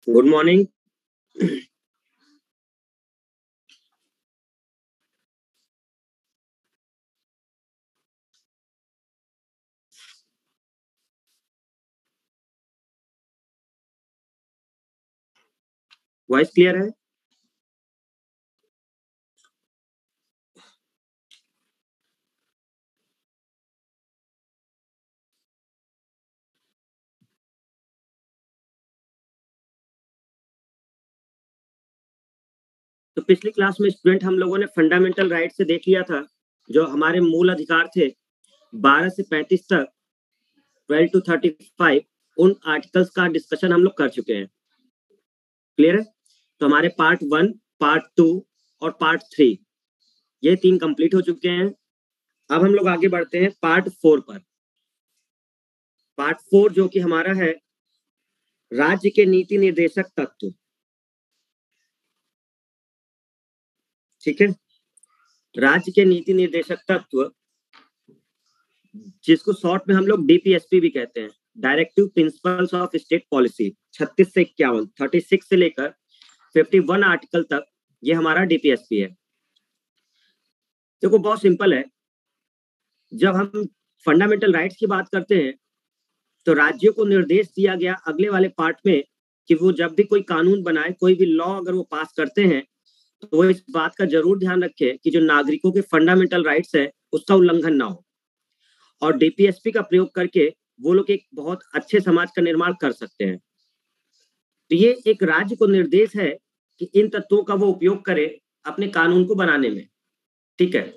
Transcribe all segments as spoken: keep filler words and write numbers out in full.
Good morning. Voice clear है? तो पिछली क्लास में स्टूडेंट हम लोगों ने फंडामेंटल राइट से देख लिया था, जो हमारे मूल अधिकार थे बारह से पैंतीस तक, ट्वेल्व टू थर्टी फाइव, उन आर्टिकल्स का डिस्कशन हम लोग कर चुके हैं। क्लियर है? तो हमारे पार्ट वन, पार्ट टू और पार्ट थ्री, ये तीन कंप्लीट हो चुके हैं। अब हम लोग आगे बढ़ते हैं पार्ट फोर पर। पार्ट फोर जो कि हमारा है राज्य के नीति निर्देशक तत्व। ठीक है, राज्य के नीति निर्देशक तत्व, जिसको शॉर्ट में हम लोग डीपीएसपी भी कहते हैं, directive principles of state policy. छत्तीस से इक्यावन, थर्टी सिक्स से लेकर फिफ्टी वन आर्टिकल तक ये हमारा डीपीएसपी है। देखो बहुत सिंपल है, जब हम फंडामेंटल राइट्स की बात करते हैं तो राज्यों को निर्देश दिया गया अगले वाले पार्ट में कि वो जब भी कोई कानून बनाए, कोई भी लॉ अगर वो पास करते हैं, तो वो इस बात का जरूर ध्यान रखे कि जो नागरिकों के फंडामेंटल राइट्स है उसका उल्लंघन ना हो, और डीपीएसपी का प्रयोग करके वो लोग एक बहुत अच्छे समाज का निर्माण कर सकते हैं। तो ये एक राज्य को निर्देश है कि इन तत्वों का वो उपयोग करे अपने कानून को बनाने में। ठीक है,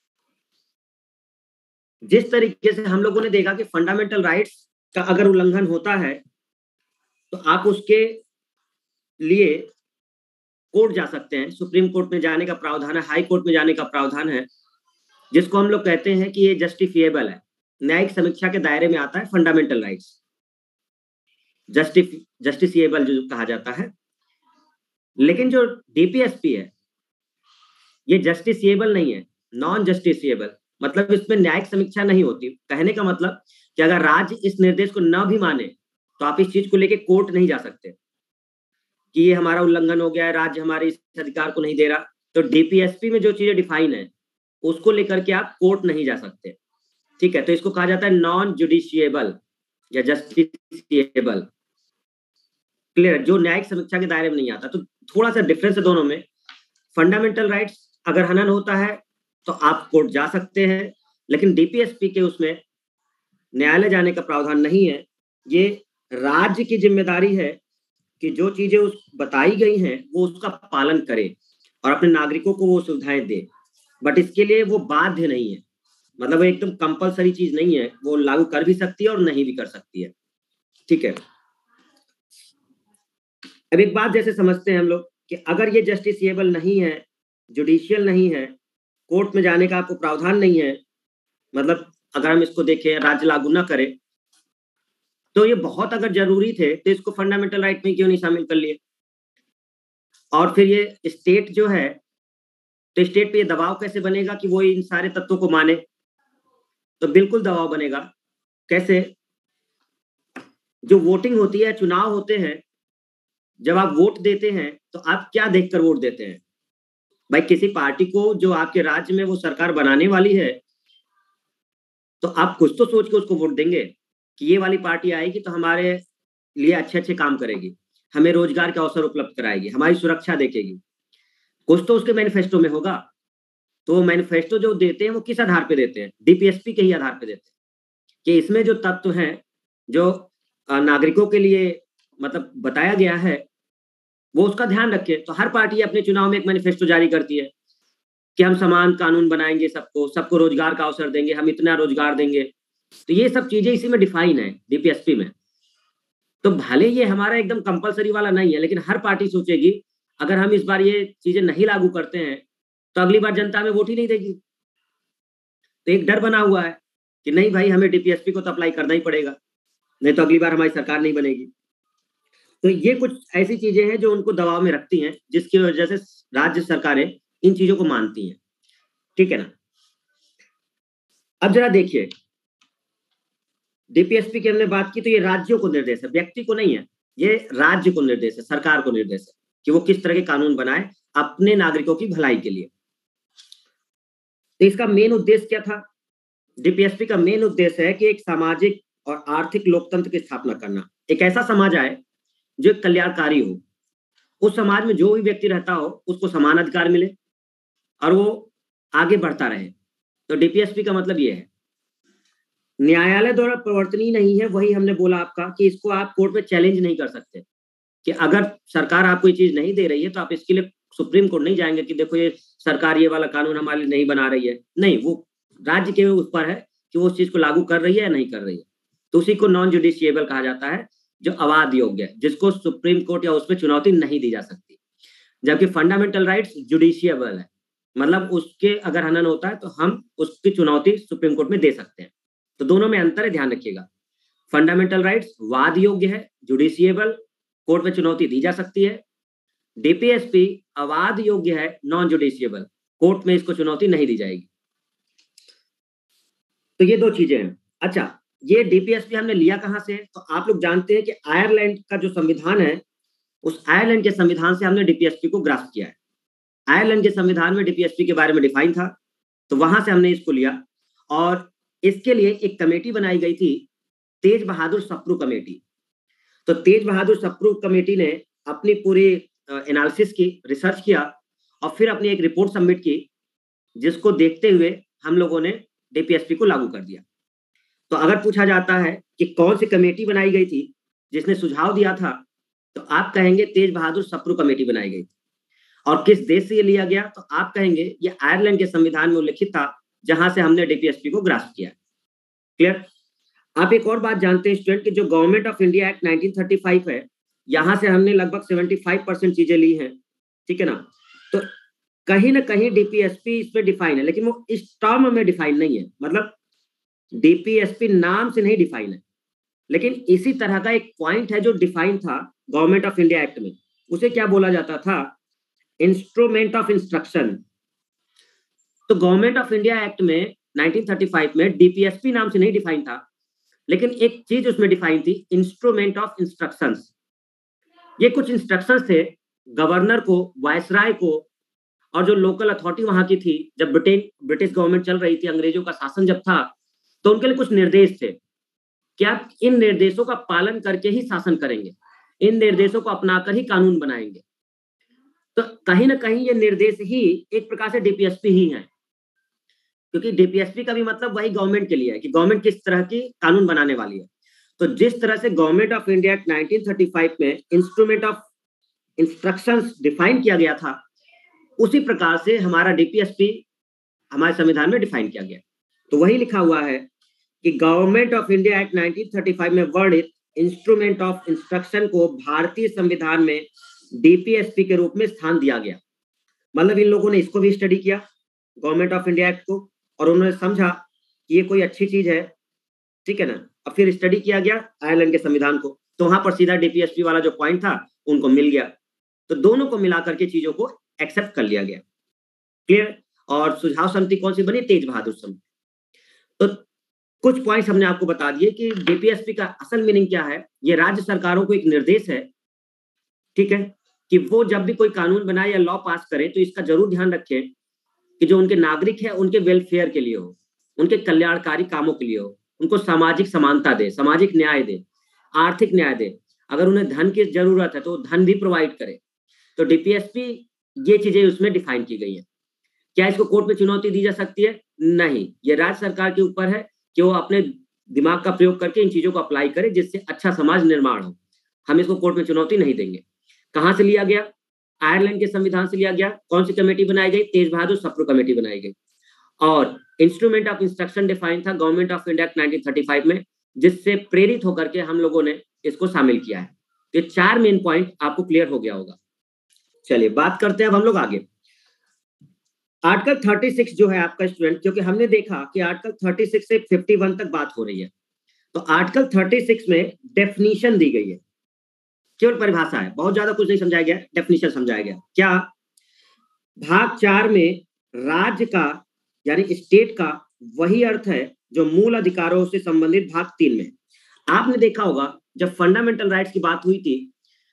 जिस तरीके से हम लोगों ने देखा कि फंडामेंटल राइट्स का अगर उल्लंघन होता है तो आप उसके लिए कोर्ट जा सकते हैं। सुप्रीम कोर्ट में जाने का प्रावधान है, हाई कोर्ट में जाने का प्रावधान है, जिसको हम लोग कहते हैं कि ये जस्टिफिएबल है, न्यायिक समीक्षा के दायरे में आता है फंडामेंटल राइट्स, जस्टिफ जस्टिसिएबल जो कहा जाता है। लेकिन जो डीपीएसपी है ये जस्टिसिएबल नहीं है, नॉन जस्टिसिएबल, मतलब इसमें न्यायिक समीक्षा नहीं होती। कहने का मतलब कि अगर राज्य इस निर्देश को न भी माने तो आप इस चीज को लेके कोर्ट नहीं जा सकते कि ये हमारा उल्लंघन हो गया है, राज्य हमारे इस अधिकार को नहीं दे रहा। तो डीपीएसपी में जो चीजें डिफाइन है उसको लेकर के आप कोर्ट नहीं जा सकते। ठीक है, तो इसको कहा जाता है नॉन जुडिशिएबल या जस्टिसिएबल। क्लियर? जो न्यायिक समीक्षा के दायरे में नहीं आता। तो थोड़ा सा डिफरेंस है दोनों में। फंडामेंटल राइट्स अगर हनन होता है तो आप कोर्ट जा सकते हैं, लेकिन डीपीएसपी के उसमें न्यायालय जाने का प्रावधान नहीं है। ये राज्य की जिम्मेदारी है कि जो चीजें उस बताई गई हैं वो उसका पालन करे और अपने नागरिकों को वो सुविधाएं दे, बट इसके लिए वो बाध्य नहीं है, मतलब वो एकदम कंपलसरी चीज नहीं है, वो लागू कर भी सकती है और नहीं भी कर सकती है। ठीक है, अब एक बात जैसे समझते हैं हम लोग कि अगर ये जस्टिसिएबल नहीं है, जुडिशियल नहीं है, कोर्ट में जाने का आपको प्रावधान नहीं है, मतलब अगर हम इसको देखें राज्य लागू ना करे, तो ये बहुत अगर जरूरी थे तो इसको फंडामेंटल राइट में क्यों नहीं शामिल कर लिए? और फिर ये स्टेट जो है, तो स्टेट पे ये दबाव कैसे बनेगा कि वो इन सारे तत्वों को माने? तो बिल्कुल दबाव बनेगा। कैसे? जो वोटिंग होती है, चुनाव होते हैं, जब आप वोट देते हैं तो आप क्या देखकर वोट देते हैं? भाई किसी पार्टी को जो आपके राज्य में वो सरकार बनाने वाली है, तो आप कुछ तो सोच के उसको वोट देंगे कि ये वाली पार्टी आएगी तो हमारे लिए अच्छे अच्छे काम करेगी, हमें रोजगार के अवसर उपलब्ध कराएगी, हमारी सुरक्षा देखेगी। कुछ तो उसके मैनिफेस्टो में होगा। तो मैनिफेस्टो जो देते हैं वो किस आधार पे देते हैं? डीपीएसपी के ही आधार पे देते हैं कि इसमें जो तत्व हैं जो नागरिकों के लिए मतलब बताया गया है वो उसका ध्यान रखे। तो हर पार्टी अपने चुनाव में एक मैनिफेस्टो जारी करती है कि हम समान कानून बनाएंगे, सबको सबको रोजगार का अवसर देंगे, हम इतना रोजगार देंगे। तो ये सब चीजें इसी में डिफाइन है डीपीएसपी में। तो भले ये हमारा एकदम कंपलसरी वाला नहीं है, लेकिन हर पार्टी सोचेगी अगर हम इस बार ये चीजें नहीं लागू करते हैं तो अगली बार जनता हमें वोट ही नहीं देगी। तो एक डर बना हुआ है कि नहीं भाई हमें डीपीएसपी को तो अप्लाई करना ही पड़ेगा, नहीं तो अगली बार हमारी सरकार नहीं बनेगी। तो ये कुछ ऐसी चीजें हैं जो उनको दबाव में रखती हैं, जिसकी वजह से राज्य सरकारें इन चीजों को मानती हैं। ठीक है ना? अब जरा देखिए, डीपीएसपी की हमने बात की तो ये राज्यों को निर्देश है, व्यक्ति को नहीं है। ये राज्य को निर्देश है, सरकार को निर्देश है कि वो किस तरह के कानून बनाए अपने नागरिकों की भलाई के लिए। तो इसका मेन उद्देश्य क्या था? डीपीएसपी का मेन उद्देश्य है कि एक सामाजिक और आर्थिक लोकतंत्र की स्थापना करना। एक ऐसा समाज आए जो एक कल्याणकारी हो, उस समाज में जो भी व्यक्ति रहता हो उसको समान अधिकार मिले और वो आगे बढ़ता रहे। तो डीपीएसपी का मतलब ये है। न्यायालय द्वारा प्रवर्तनीय नहीं है, वही हमने बोला आपका कि इसको आप कोर्ट में चैलेंज नहीं कर सकते कि अगर सरकार आपको ये चीज नहीं दे रही है तो आप इसके लिए सुप्रीम कोर्ट नहीं जाएंगे कि देखो ये सरकार ये वाला कानून हमारे लिए नहीं बना रही है। नहीं, वो राज्य के ऊपर है कि वो उस चीज को लागू कर रही है या नहीं कर रही है। तो उसी को नॉन जुडिशिएबल कहा जाता है, जो अवाद योग्य है, जिसको सुप्रीम कोर्ट या उसमें चुनौती नहीं दी जा सकती। जबकि फंडामेंटल राइट्स जुडिशिएबल है, मतलब उसके अगर हनन होता है तो हम उसकी चुनौती सुप्रीम कोर्ट में दे सकते हैं। तो दोनों में अंतर है, ध्यान रखिएगा। फंडामेंटल राइट्स वाद योग्य है, जुडिशिएबल, कोर्ट में चुनौती दी जा सकती है। डीपीएसपी अवाद योग्य है, नॉन जुडिशिएबल, कोर्ट में इसको चुनौती नहीं दी जाएगी। तो ये दो चीजें हैं। अच्छा, ये डीपीएसपी हमने लिया कहां से? तो आप लोग जानते हैं कि आयरलैंड का जो संविधान है, उस आयरलैंड के संविधान से हमने डीपीएसपी को ग्रास्प किया है। आयरलैंड के संविधान में डीपीएसपी के बारे में डिफाइन था, तो वहां से हमने इसको लिया और इसके लिए एक कमेटी बनाई गई थी, तेज बहादुर सप्रू कमेटी। तो तेज बहादुर सप्रू कमेटी ने अपनी पूरी एनालिसिस की, रिसर्च किया और फिर अपनी एक रिपोर्ट सबमिट की, जिसको देखते हुए हम लोगों ने डीपीएसपी को लागू कर दिया। तो अगर पूछा जाता है कि कौन सी कमेटी बनाई गई थी जिसने सुझाव दिया था, तो आप कहेंगे तेज बहादुर सप्रू कमेटी बनाई गई थी। और किस देश से ये लिया गया? तो आप कहेंगे ये आयरलैंड के संविधान में उल्लिखित था, जहां से हमने डीपीएसपी को ग्रास्प किया। क्लियर? आप एक और बात जानते हैं स्टूडेंट कि जो government of India act nineteen thirty five है, यहां से हमने लगभग पचहत्तर परसेंट चीजें ली हैं, ठीक है ना? तो कहीं ना कहीं डीपीएसपी इसमें डिफाइन है, लेकिन वो इस टर्म में डिफाइन नहीं है। मतलब डीपीएसपी नाम से नहीं डिफाइन है, लेकिन इसी तरह का एक पॉइंट है जो डिफाइन था गवर्नमेंट ऑफ इंडिया एक्ट में। उसे क्या बोला जाता था? Instrument of instruction. तो गवर्नमेंट ऑफ इंडिया एक्ट में नाइनटीन थर्टी फाइव में डीपीएसपी नाम से नहीं डिफाइन था, लेकिन एक चीज उसमें डिफाइन थी, इंस्ट्रूमेंट ऑफ इंस्ट्रक्शंस। ये कुछ इंस्ट्रक्शंस थे गवर्नर को, वायसराय को और जो लोकल अथॉरिटी वहां की थी, जब ब्रिटेन ब्रिटिश गवर्नमेंट चल रही थी, अंग्रेजों का शासन जब था, तो उनके लिए कुछ निर्देश थे कि आप इन निर्देशों का पालन करके ही शासन करेंगे, इन निर्देशों को अपनाकर ही कानून बनाएंगे। तो कहीं ना कहीं ये निर्देश ही एक प्रकार से डीपीएसपी ही है, क्योंकि डीपीएसपी का भी मतलब वही गवर्नमेंट के लिए है कि गवर्नमेंट किस तरह की कानून बनाने वाली है। तो जिस तरह से government of India act nineteen thirty five में इंस्ट्रूमेंट ऑफ इंस्ट्रक्शंस डिफाइन किया गया था, उसी प्रकार से हमारा डीपीएसपी हमारे संविधान में डिफाइन किया गया। तो वही लिखा हुआ है कि government of India act nineteen thirty five में वर्णित इंस्ट्रूमेंट ऑफ इंस्ट्रक्शन को भारतीय संविधान में डीपीएसपी के रूप में स्थान दिया गया। मतलब इन लोगों ने इसको भी स्टडी किया, गवर्नमेंट ऑफ इंडिया एक्ट को, और उन्होंने समझा कि ये कोई अच्छी चीज है, ठीक है ना। और फिर स्टडी किया गया आयरलैंड के संविधान को, तो वहां पर सीधा डीपीएसपी वाला जो पॉइंट था उनको मिल गया। तो दोनों को मिलाकर के चीजों को एक्सेप्ट कर लिया गया। क्लियर? और सुझाव समिति कौन सी बनी? तेज बहादुर समिति। तो कुछ पॉइंट्स हमने आपको बता दिए कि डीपीएसपी का असल मीनिंग क्या है। ये राज्य सरकारों को एक निर्देश है, ठीक है, कि वो जब भी कोई कानून बनाए या लॉ पास करें तो इसका जरूर ध्यान रखें कि जो उनके नागरिक है उनके वेलफेयर के लिए हो, उनके कल्याणकारी कामों के लिए हो, उनको सामाजिक समानता दे, सामाजिक न्याय दे, आर्थिक न्याय दे। अगर उन्हें धन की जरूरत है तो धन भी प्रोवाइड करे। तो डीपीएसपी ये चीजें उसमें डिफाइन की गई है। क्या इसको कोर्ट में चुनौती दी जा सकती है? नहीं, ये राज्य सरकार के ऊपर है कि वो अपने दिमाग का प्रयोग करके इन चीजों को अप्लाई करे, जिससे अच्छा समाज निर्माण हो। हम इसको कोर्ट में चुनौती नहीं देंगे। कहां से लिया गया? आयरलैंड के संविधान से लिया गया। कौन सी कमेटी बनाई गई? तेज बहादुर सप्रू कमेटी बनाई गई। और इंस्ट्रूमेंट ऑफ इंस्ट्रक्शन डिफाइन था government of India nineteen thirty five में, जिससे प्रेरित होकर के हम लोगों ने इसको शामिल किया है। ये चार मेन पॉइंट आपको क्लियर हो गया होगा। चलिए बात करते हैं अब हम लोग आगे। आर्टिकल छत्तीस जो है आपका स्टूडेंट, क्योंकि हमने देखा कि आर्टिकल छत्तीस से इक्यावन तक बात हो रही है, तो आर्टिकल छत्तीस में डेफिनेशन दी गई है, केवल परिभाषा है, बहुत ज्यादा कुछ नहीं समझाया गया, डेफिनेशन समझाया गया। क्या? भाग चार में राज्य का यानी स्टेट का वही अर्थ है जो मूल अधिकारों से संबंधित भाग तीन में। आपने देखा होगा जब फंडामेंटल राइट्स की बात हुई थी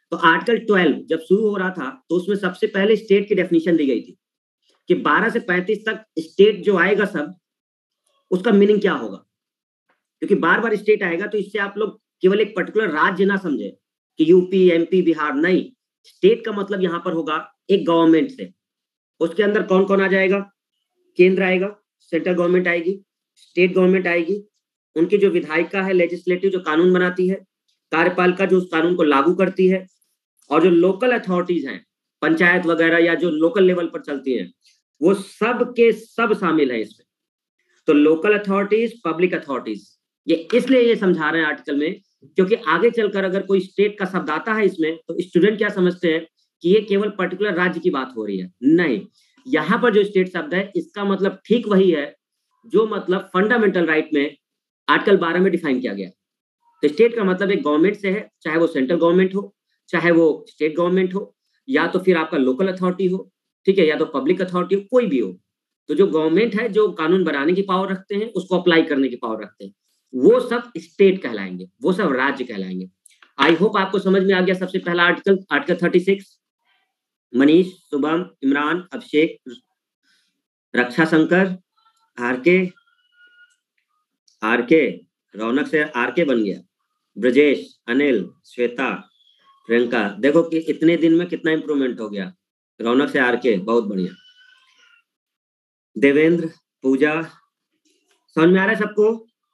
तो आर्टिकल ट्वेल्व जब शुरू हो रहा था तो उसमें सबसे पहले स्टेट की डेफिनेशन दी गई थी कि बारह से पैंतीस तक स्टेट जो आएगा सब, उसका मीनिंग क्या होगा, क्योंकि बार बार स्टेट आएगा तो इससे आप लोग केवल एक पर्टिकुलर राज्य ना समझे कि यूपी, एमपी, बिहार, नहीं। स्टेट का मतलब यहां पर होगा एक गवर्नमेंट से, उसके अंदर कौन कौन आ जाएगा, केंद्र आएगा, सेंट्रल गवर्नमेंट आएगी, स्टेट गवर्नमेंट आएगी, उनकी जो विधायिका है लेजिस्लेटिव जो कानून बनाती है, कार्यपालिका जो उस कानून को लागू करती है, और जो लोकल अथॉरिटीज हैं पंचायत वगैरह या जो लोकल लेवल पर चलती हैं, वो सब के सब शामिल है इसमें। तो लोकल अथॉरिटीज, पब्लिक अथॉरिटीज, ये इसलिए ये समझा रहे हैं आर्टिकल में क्योंकि आगे चलकर अगर कोई स्टेट का शब्द आता है इसमें तो स्टूडेंट क्या समझते हैं कि ये केवल पर्टिकुलर राज्य की बात हो रही है। नहीं, यहां पर जो स्टेट शब्द है इसका मतलब ठीक वही है जो मतलब फंडामेंटल राइट में आर्टिकल बारह में डिफाइन किया गया। तो स्टेट का मतलब एक गवर्नमेंट से है, चाहे वो सेंट्रल गवर्नमेंट हो, चाहे वो स्टेट गवर्नमेंट हो, या तो फिर आपका लोकल अथॉरिटी हो, ठीक है, या तो पब्लिक अथॉरिटी हो, कोई भी हो। तो जो गवर्नमेंट है जो कानून बनाने की पावर रखते हैं, उसको अप्लाई करने की पावर रखते हैं, वो सब स्टेट कहलाएंगे, वो सब राज्य कहलाएंगे। आई होप आपको समझ में आ गया। सबसे पहला article, article thirty six. Manish, Shubham, Imran, Abhishek, Raksha Shankar, RK, RK, Raunak से आरके बन गया, ब्रजेश, अनिल, श्वेता, प्रियंका। देखो कि इतने दिन में कितना इंप्रूवमेंट हो गया, रौनक से आरके, बहुत बढ़िया। देवेंद्र, पूजा, समझ में आ रहा है सबको?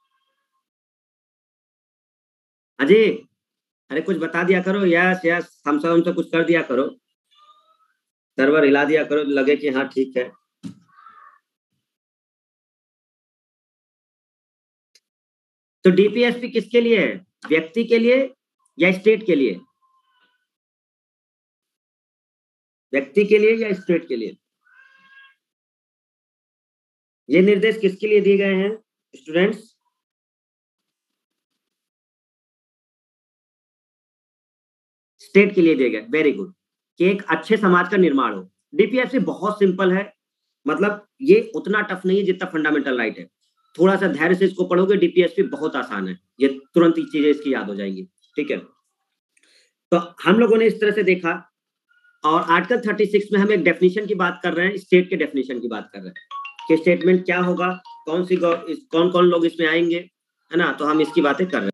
अजय, अरे कुछ बता दिया करो, यस यस, हम सब हमसे कुछ कर दिया करो, सर्वर हिला दिया करो, लगे कि हाँ ठीक है। तो डीपीएसपी किसके लिए है, व्यक्ति के लिए या स्टेट के लिए? व्यक्ति के लिए या स्टेट के लिए? ये निर्देश किसके लिए दिए गए हैं स्टूडेंट्स? स्टेट के लिए दिए गए, वेरी गुड, कि एक अच्छे समाज का निर्माण हो। डीपीएसपी बहुत सिंपल है, मतलब ये उतना टफ नहीं है जितना फंडामेंटल राइट है। थोड़ा सा धैर्य से इसको पढ़ोगे, डीपीएसपी बहुत आसान है, ये तुरंत ही चीजें इसकी याद हो जाएंगी, ठीक है। तो हम लोगों ने इस तरह से देखा, और आर्टिकल थर्टी सिक्स में हम एक डेफिनेशन की बात कर रहे हैं, स्टेट के डेफिनेशन की बात कर रहे हैं कि स्टेटमेंट क्या होगा, कौन सी कौन कौन लोग इसमें आएंगे, है ना, तो हम इसकी बातें कर रहे हैं।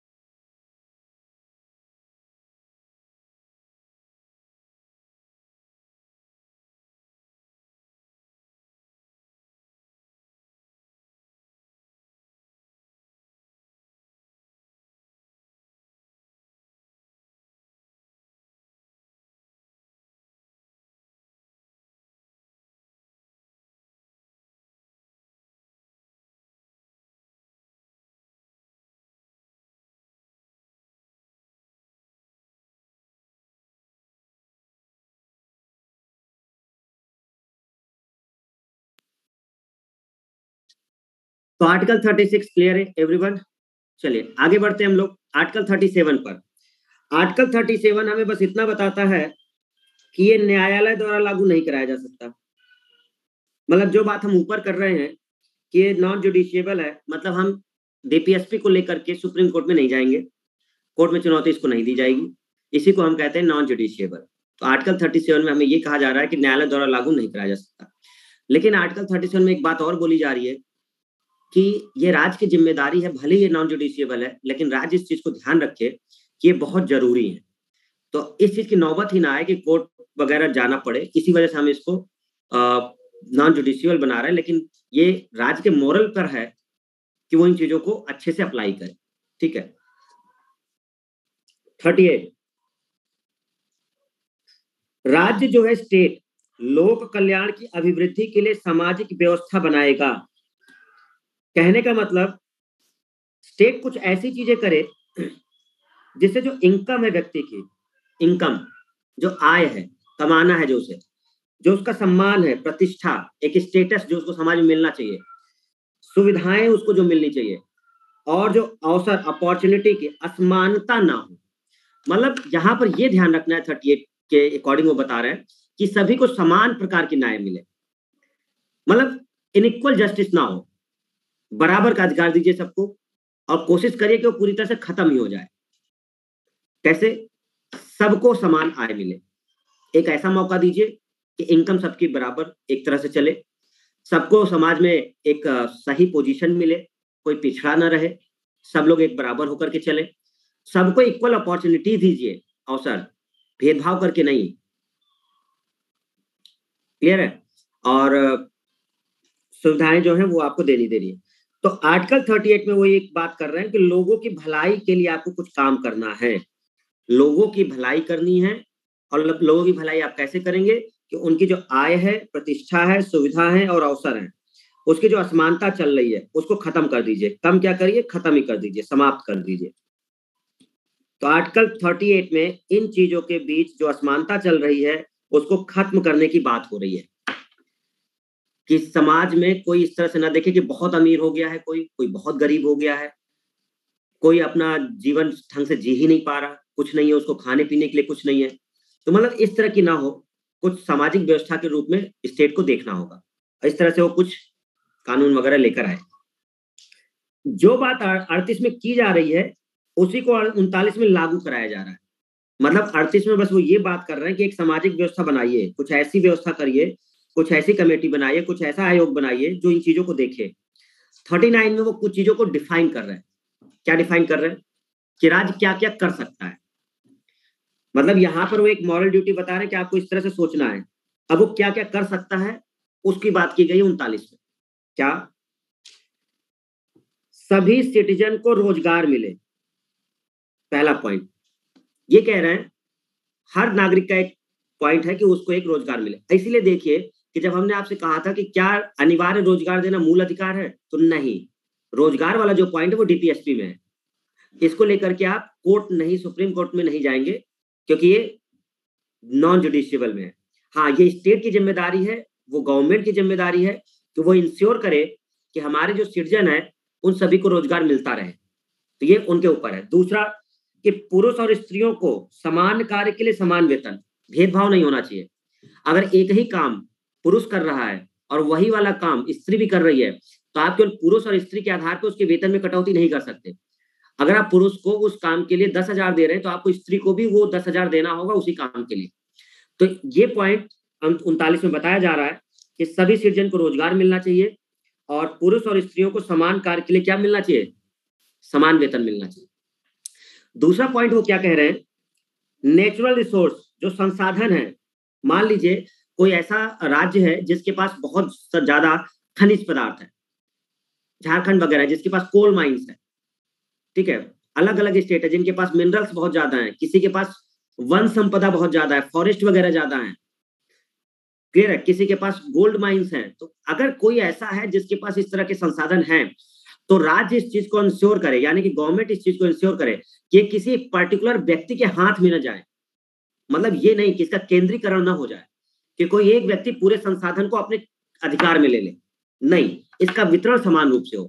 तो आर्टिकल थर्टी सिक्स क्लियर है एवरीवन? चलिए आगे बढ़ते हैं हम लोग आर्टिकल थर्टी सेवन पर। आर्टिकल थर्टी सेवन हमें बस इतना बताता है कि ये न्यायालय द्वारा लागू नहीं कराया जा सकता। मतलब जो बात हम ऊपर कर रहे हैं कि ये नॉन जुडिशियबल है, मतलब हम डीपीएसपी को लेकर के सुप्रीम कोर्ट में नहीं जाएंगे, कोर्ट में चुनौती इसको नहीं दी जाएगी, इसी को हम कहते हैं नॉन जुडिशियबल। तो आर्टिकल थर्टी सेवन में हमें ये कहा जा रहा है कि न्यायालय द्वारा लागू नहीं कराया जा सकता। लेकिन आर्टिकल थर्टी सेवन में एक बात और बोली जा रही है कि ये राज्य की जिम्मेदारी है, भले ये नॉन जुडिशियबल है, लेकिन राज्य इस चीज को ध्यान रखे कि ये बहुत जरूरी है। तो इस चीज की नौबत ही ना आए कि कोर्ट वगैरह जाना पड़े, इसी वजह से हम इसको नॉन जुडिशियल बना रहे हैं। लेकिन ये राज्य के मोरल पर है कि वो इन चीजों को अच्छे से अप्लाई करे, ठीक है। थर्टी एट, राज्य जो है स्टेट लोक कल्याण की अभिवृद्धि के लिए सामाजिक व्यवस्था बनाएगा। कहने का मतलब स्टेट कुछ ऐसी चीजें करे जिससे जो इनकम है व्यक्ति की, इनकम जो आय है, कमाना है, जो उसे जो उसका सम्मान है, प्रतिष्ठा, एक स्टेटस जो उसको समाज में मिलना चाहिए, सुविधाएं उसको जो मिलनी चाहिए, और जो अवसर, अपॉर्चुनिटी की असमानता ना हो। मतलब यहाँ पर ये ध्यान रखना है, थर्टी एट के अकॉर्डिंग वो बता रहे हैं कि सभी को समान प्रकार की न्याय मिले, मतलब इनइक्वल जस्टिस ना हो, बराबर का अधिकार दीजिए सबको, और कोशिश करिए कि वो पूरी तरह से खत्म ही हो जाए। कैसे? सबको समान आय मिले। एक ऐसा मौका दीजिए कि इनकम सबकी बराबर एक तरह से चले, सबको समाज में एक सही पोजीशन मिले, कोई पिछड़ा ना रहे, सब लोग एक बराबर होकर के चले, सबको इक्वल अपॉर्चुनिटी दीजिए, अवसर, भेदभाव करके नहीं। क्लियर है? और सुविधाएं जो हैं वो आपको देनी देनी है। तो आर्टिकल अड़तीस में वो एक बात कर रहे हैं कि लोगों की भलाई के लिए आपको कुछ काम करना है, लोगों की भलाई करनी है। और लोगों की भलाई आप कैसे करेंगे कि उनकी जो आय है, प्रतिष्ठा है, सुविधा है और अवसर है, उसकी जो असमानता चल रही है उसको खत्म कर दीजिए। कम क्या करिए, खत्म ही कर दीजिए, समाप्त कर दीजिए। तो आर्टिकल अड़तीस में इन चीजों के बीच जो असमानता चल रही है उसको खत्म करने की बात हो रही है कि समाज में कोई इस तरह से ना देखे कि बहुत अमीर हो गया है, कोई कोई बहुत गरीब हो गया है, कोई अपना जीवन ढंग से जी ही नहीं पा रहा, कुछ नहीं है उसको, खाने पीने के लिए कुछ नहीं है। तो मतलब इस तरह की ना हो, कुछ सामाजिक व्यवस्था के रूप में स्टेट को देखना होगा। इस तरह से वो कुछ कानून वगैरह लेकर आए। जो बात अड़तीस में की जा रही है उसी को उनतालीस में लागू कराया जा रहा है। मतलब अड़तीस में बस वो ये बात कर रहे हैं कि एक सामाजिक व्यवस्था बनाइए, कुछ ऐसी व्यवस्था करिए, कुछ ऐसी कमेटी बनाइए, कुछ ऐसा आयोग बनाइए जो इन चीजों को देखे। उनतालीस में वो कुछ चीजों को डिफाइन कर रहे हैं। क्या डिफाइन कर रहे हैं कि राज्य क्या क्या कर सकता है। मतलब यहां पर वो एक मॉरल ड्यूटी बता रहे हैं कि आपको इस तरह से सोचना है। अब वो क्या क्या कर सकता है उसकी बात की गई उनतालीस में। क्या? सभी सिटीजन को रोजगार मिले, पहला पॉइंट। ये कह रहे हैं हर नागरिक का एक पॉइंट है कि उसको एक रोजगार मिले। इसीलिए देखिए कि जब हमने आपसे कहा था कि क्या अनिवार्य रोजगार देना मूल अधिकार है, तो नहीं, रोजगार वाला जो पॉइंट है वो डीपीएसपी में है। इसको लेकर के आप कोर्ट नहीं, सुप्रीम कोर्ट में नहीं जाएंगे क्योंकि ये नॉन जुडिशियबल में है। हाँ, ये स्टेट की जिम्मेदारी है, वो गवर्नमेंट की जिम्मेदारी है कि वो इंश्योर करे कि हमारे जो सिटीजन है उन सभी को रोजगार मिलता रहे। तो ये उनके ऊपर है। दूसरा कि पुरुष और स्त्रियों को समान कार्य के लिए समान वेतन, भेदभाव नहीं होना चाहिए। अगर एक ही काम पुरुष कर रहा है और वही वाला काम स्त्री भी कर रही है तो आप केवल पुरुष और स्त्री के आधार पर उसके वेतन में कटौती नहीं कर सकते। अगर आप पुरुष को उस काम के लिए दस हजार दे रहे हैं तो आपको स्त्री को भी वो दस हजार देना होगा उसी काम के लिए। तो ये पॉइंट उनतालीस में बताया जा रहा है कि सभी सिटीजन को रोजगार मिलना चाहिए और पुरुष और स्त्रियों को समान कार्य के लिए क्या मिलना चाहिए, समान वेतन मिलना चाहिए। दूसरा पॉइंट वो क्या कह रहे हैं, नेचुरल रिसोर्स जो संसाधन है, मान लीजिए कोई ऐसा राज्य है जिसके पास बहुत ज्यादा खनिज पदार्थ है, झारखंड वगैरह जिसके पास कोल माइंस है, ठीक है, अलग अलग स्टेट है जिनके पास मिनरल्स बहुत ज्यादा है, किसी के पास वन संपदा बहुत ज्यादा है, फॉरेस्ट वगैरह ज्यादा है, क्लियर है, किसी के पास गोल्ड माइंस है। तो अगर कोई ऐसा है जिसके पास इस तरह के संसाधन हैं तो राज्य इस चीज को इंश्योर करे, यानी कि गवर्नमेंट इस चीज को इंश्योर करे कि किसी पर्टिकुलर व्यक्ति के हाथ में न जाए। मतलब ये नहीं कि इसका केंद्रीकरण ना हो जाए कि कोई एक व्यक्ति पूरे संसाधन को अपने अधिकार में ले ले, नहीं, इसका वितरण समान रूप से हो।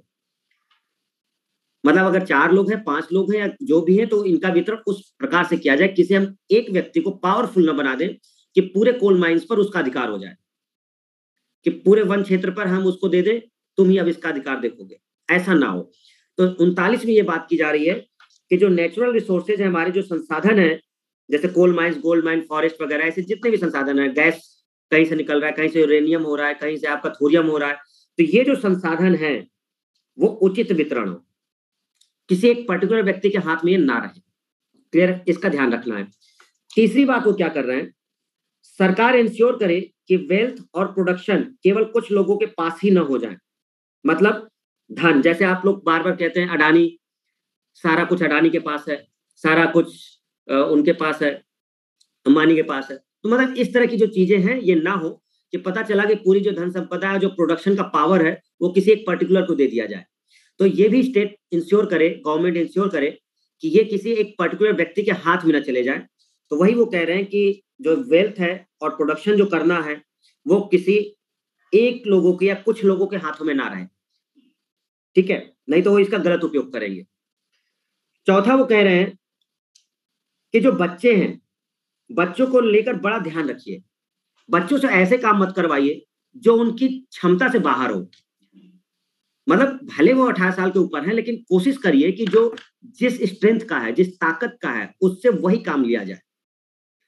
मतलब अगर चार लोग हैं, पांच लोग हैं या जो भी है तो इनका वितरण उस प्रकार से किया जाए, किसी हम एक व्यक्ति को पावरफुल न बना दें कि पूरे कोल माइंस पर उसका अधिकार हो जाए, कि पूरे वन क्षेत्र पर हम उसको दे दें, तुम ही अब इसका अधिकार देखोगे, ऐसा ना हो। तो उनतालीस में ये बात की जा रही है कि जो नेचुरल रिसोर्सेज है, हमारे जो संसाधन है, जैसे coal mines, gold mine, forest वगैरह, ऐसे जितने भी संसाधन है, गैस कहीं से निकल रहा है, कहीं से यूरेनियम हो रहा है, कहीं से आपका थोरियम हो रहा है, तो ये जो संसाधन है वो उचित वितरण हो, किसी एक पर्टिकुलर व्यक्ति के हाथ में ये ना रहे। क्लियर, इसका ध्यान रखना है। तीसरी बात वो क्या कर रहे हैं, सरकार इंश्योर करे कि वेल्थ और प्रोडक्शन केवल कुछ लोगों के पास ही ना हो जाए। मतलब धन, जैसे आप लोग बार बार कहते हैं अडानी, सारा कुछ अडानी के पास है, सारा कुछ आ, उनके पास है, अंबानी के पास है। तो मतलब इस तरह की जो चीजें हैं ये ना हो कि पता चला कि पूरी जो धन संपदा है, जो प्रोडक्शन का पावर है, वो किसी एक पर्टिकुलर को दे दिया जाए। तो ये भी स्टेट इंश्योर करे, गवर्नमेंट इंश्योर करे कि ये किसी एक पर्टिकुलर व्यक्ति के हाथ में ना चले जाए। तो वही वो कह रहे हैं कि जो वेल्थ है और प्रोडक्शन जो करना है वो किसी एक लोगों के या कुछ लोगों के हाथों में ना रहे, ठीक है, नहीं तो वो इसका गलत उपयोग करेंगे। चौथा वो कह रहे हैं कि जो बच्चे हैं, बच्चों को लेकर बड़ा ध्यान रखिए, बच्चों से ऐसे काम मत करवाइए जो उनकी क्षमता से बाहर हो। मतलब भले वो अठारह साल के ऊपर है लेकिन कोशिश करिए कि जो जिस स्ट्रेंथ का है, जिस ताकत का है, उससे वही काम लिया जाए।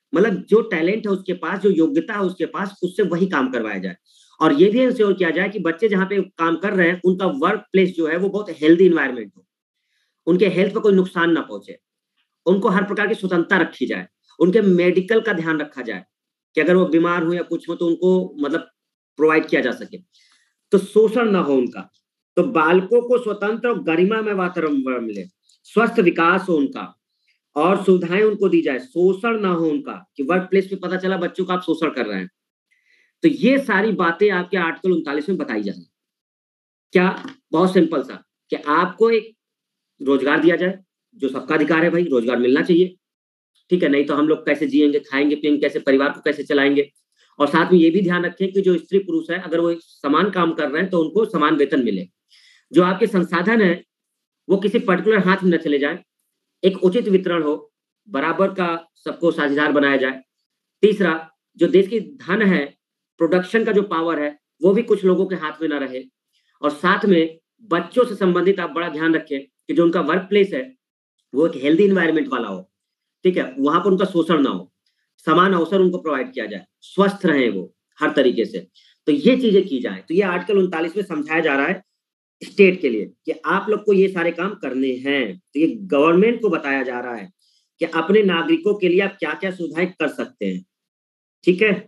मतलब जो टैलेंट है उसके पास, जो योग्यता है उसके पास, उससे वही काम करवाया जाए। और ये भी इंश्योर किया जाए कि बच्चे जहाँ पे काम कर रहे हैं उनका वर्क प्लेस जो है वो बहुत हेल्दी इन्वायरमेंट हो, उनके हेल्थ पे कोई नुकसान ना पहुंचे, उनको हर प्रकार की स्वतंत्रता रखी जाए, उनके मेडिकल का ध्यान रखा जाए कि अगर वो बीमार हो या कुछ हो तो उनको मतलब प्रोवाइड किया जा सके, तो शोषण ना हो उनका। तो बालकों को स्वतंत्र और गरिमा में वातावरण मिले, स्वस्थ विकास हो उनका और सुविधाएं उनको दी जाए, शोषण ना हो उनका कि वर्क प्लेस पे पता चला बच्चों का आप शोषण कर रहे हैं। तो ये सारी बातें आपके आर्टिकल उनतालीस में बताई जाए। क्या? बहुत सिंपल सा कि आपको एक रोजगार दिया जाए, जो सबका अधिकार है भाई, रोजगार मिलना चाहिए, ठीक है? नहीं तो हम लोग कैसे जिएंगे, खाएंगे पिएंगे कैसे, परिवार को कैसे चलाएंगे। और साथ में ये भी ध्यान रखें कि जो स्त्री पुरुष है अगर वो समान काम कर रहे हैं तो उनको समान वेतन मिले। जो आपके संसाधन है वो किसी पर्टिकुलर हाथ में न चले जाए, एक उचित वितरण हो, बराबर का सबको साझेदार बनाया जाए। तीसरा, जो देश की धन है, प्रोडक्शन का जो पावर है, वो भी कुछ लोगों के हाथ में ना रहे। और साथ में बच्चों से संबंधित आप बड़ा ध्यान रखें कि जो उनका वर्क प्लेस है वो एक हेल्दी इन्वायरमेंट वाला हो, ठीक है? वहां पर उनका शोषण ना हो, समान अवसर उनको प्रोवाइड किया जाए, स्वस्थ रहे वो हर तरीके से। तो ये चीजें की जाए। तो ये आर्टिकल उनतालीस में समझाया जा रहा है स्टेट के लिए कि आप लोग को ये सारे काम करने हैं। तो ये गवर्नमेंट को बताया जा रहा है कि अपने नागरिकों के लिए आप क्या-क्या सुविधाएं कर सकते हैं, ठीक है?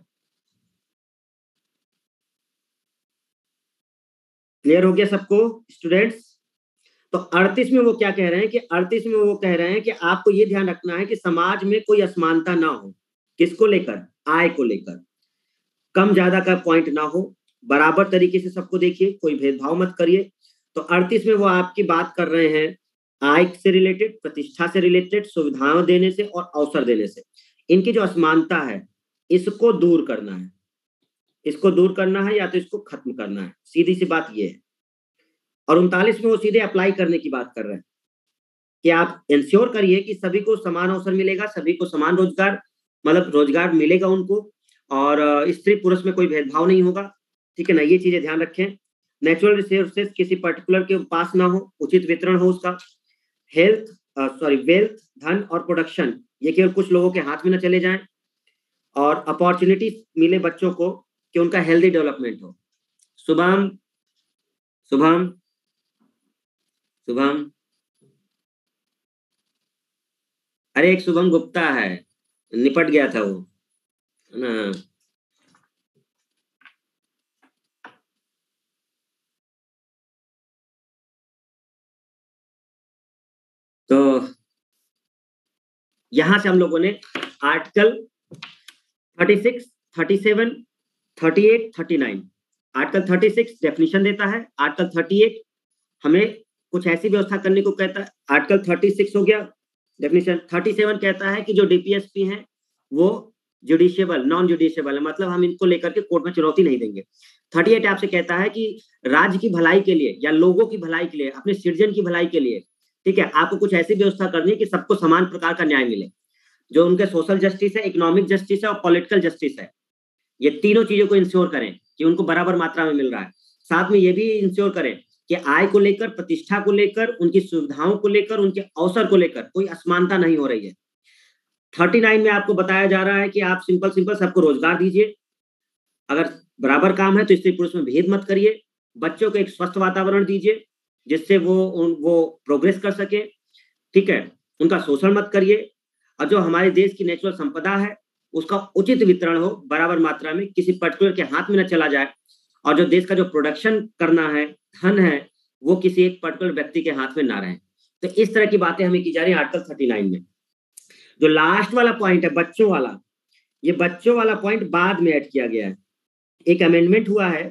क्लियर हो गया सबको स्टूडेंट्स? तो अड़तीस में वो क्या कह रहे हैं कि अड़तीस में वो कह रहे हैं कि आपको ये ध्यान रखना है कि समाज में कोई असमानता ना हो। किसको लेकर? आय को लेकर। कम ज्यादा का पॉइंट ना हो, बराबर तरीके से सबको देखिए, कोई भेदभाव मत करिए। तो अड़तीस में वो आपकी बात कर रहे हैं आय से रिलेटेड, प्रतिष्ठा से रिलेटेड, सुविधाओं देने से और अवसर देने से। इनकी जो असमानता है इसको दूर करना है, इसको दूर करना है या तो इसको खत्म करना है, सीधी सी बात ये है। और उनतालीस में वो सीधे अप्लाई करने की बात कर रहे हैं कि आप इंश्योर करिए कि सभी को समान अवसर मिलेगा, सभी को समान रोजगार, मतलब रोजगार मिलेगा उनको, और स्त्री पुरुष में कोई भेदभाव नहीं होगा, ठीक है ना? ये चीजें ध्यान रखें। नेचुरल रिसोर्सेज किसी पर्टिकुलर के पास ना हो, उचित वितरण हो उसका। हेल्थ सॉरी वेल्थ, धन और प्रोडक्शन ये केवल कुछ लोगों के हाथ में न चले जाएं। और अपॉर्चुनिटी मिले बच्चों को कि उनका हेल्दी डेवलपमेंट हो। शुभम शुभम शुभम अरे एक शुभम गुप्ता है, निपट गया था वो, है ना? तो यहां से हम लोगों ने आर्टिकल छत्तीस, सैंतीस, अड़तीस, उनतालीस, आर्टिकल छत्तीस डेफिनेशन देता है, आर्टिकल अड़तीस हमें कुछ ऐसी व्यवस्था करने को कहता है। आर्टिकल छत्तीस हो गया डेफिनेशन। सैंतीस कहता है कि जो डीपीएसपी हैं वो जुडिशियबल, नॉन जुडिशियबल है, मतलब हम इनको लेकर के कोर्ट में चुनौती नहीं देंगे। अड़तीस आपसे कहता है कि राज्य की भलाई के लिए या लोगों की भलाई के लिए, अपने सिटीजन की भलाई के लिए, ठीक है, आपको कुछ ऐसी व्यवस्था करनी है कि सबको समान प्रकार का न्याय मिले। जो उनके सोशल जस्टिस है, इकोनॉमिक जस्टिस है और पॉलिटिकल जस्टिस है, ये तीनों चीजों को इंश्योर करें कि उनको बराबर मात्रा में मिल रहा है। साथ में ये भी इंश्योर करें कि आय को लेकर, प्रतिष्ठा को लेकर, उनकी सुविधाओं को लेकर, उनके अवसर को लेकर कोई असमानता नहीं हो रही है। उनतालीस में आपको बताया जा रहा है कि आप सिंपल सिंपल सबको रोजगार दीजिए, अगर बराबर काम है तो स्त्री पुरुष में भेद मत करिए, बच्चों को एक स्वस्थ वातावरण दीजिए जिससे वो वो प्रोग्रेस कर सके, ठीक है? उनका शोषण मत करिए, और जो हमारे देश की नेचुरल संपदा है उसका उचित वितरण हो, बराबर मात्रा में, किसी पर्टिकुलर के हाथ में न चला जाए। और जो देश का जो प्रोडक्शन करना है, धन है, वो किसी एक पर्टिकुलर व्यक्ति के हाथ में ना रहे। तो इस तरह की बातें हमें की जा रही है आर्टिकल उनतालीस में। जो लास्ट वाला पॉइंट है बच्चों वाला, ये बच्चों वाला पॉइंट बाद में ऐड किया गया है, एक अमेंडमेंट हुआ है।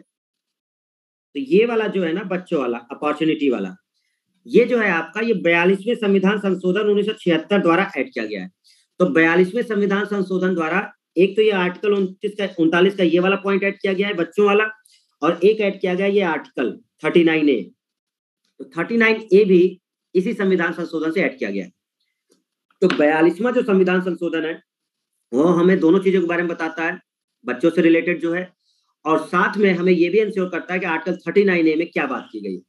तो ये वाला जो है ना बच्चों वाला, अपॉर्चुनिटी वाला, ये जो है आपका, ये बयालीसवें संविधान संशोधन उन्नीस सौ छिहत्तर द्वारा ऐड किया गया है। तो बयालीसवें संविधान संशोधन द्वारा एक तो ये आर्टिकल उनतीस का उनतालीस का ये वाला पॉइंट ऐड किया गया है बच्चों वाला, और एक ऐड किया गया ये आर्टिकल उनतालीस ए। तो उनतालीस ए भी इसी संविधान संशोधन से ऐड किया गया है। तो बयालीसवां जो संविधान संशोधन है वो हमें दोनों चीजों के बारे में बताता है, बच्चों से रिलेटेड जो है, और साथ में हमें ये भी इंश्योर करता है कि आर्टिकल उनतालीस ए में क्या बात की गई।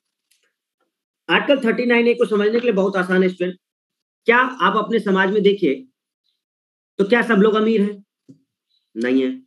आर्टिकल उनतालीस ए को समझने के लिए बहुत आसान है स्टूडेंट। क्या आप अपने समाज में देखिए तो क्या सब लोग अमीर हैं? नहीं है।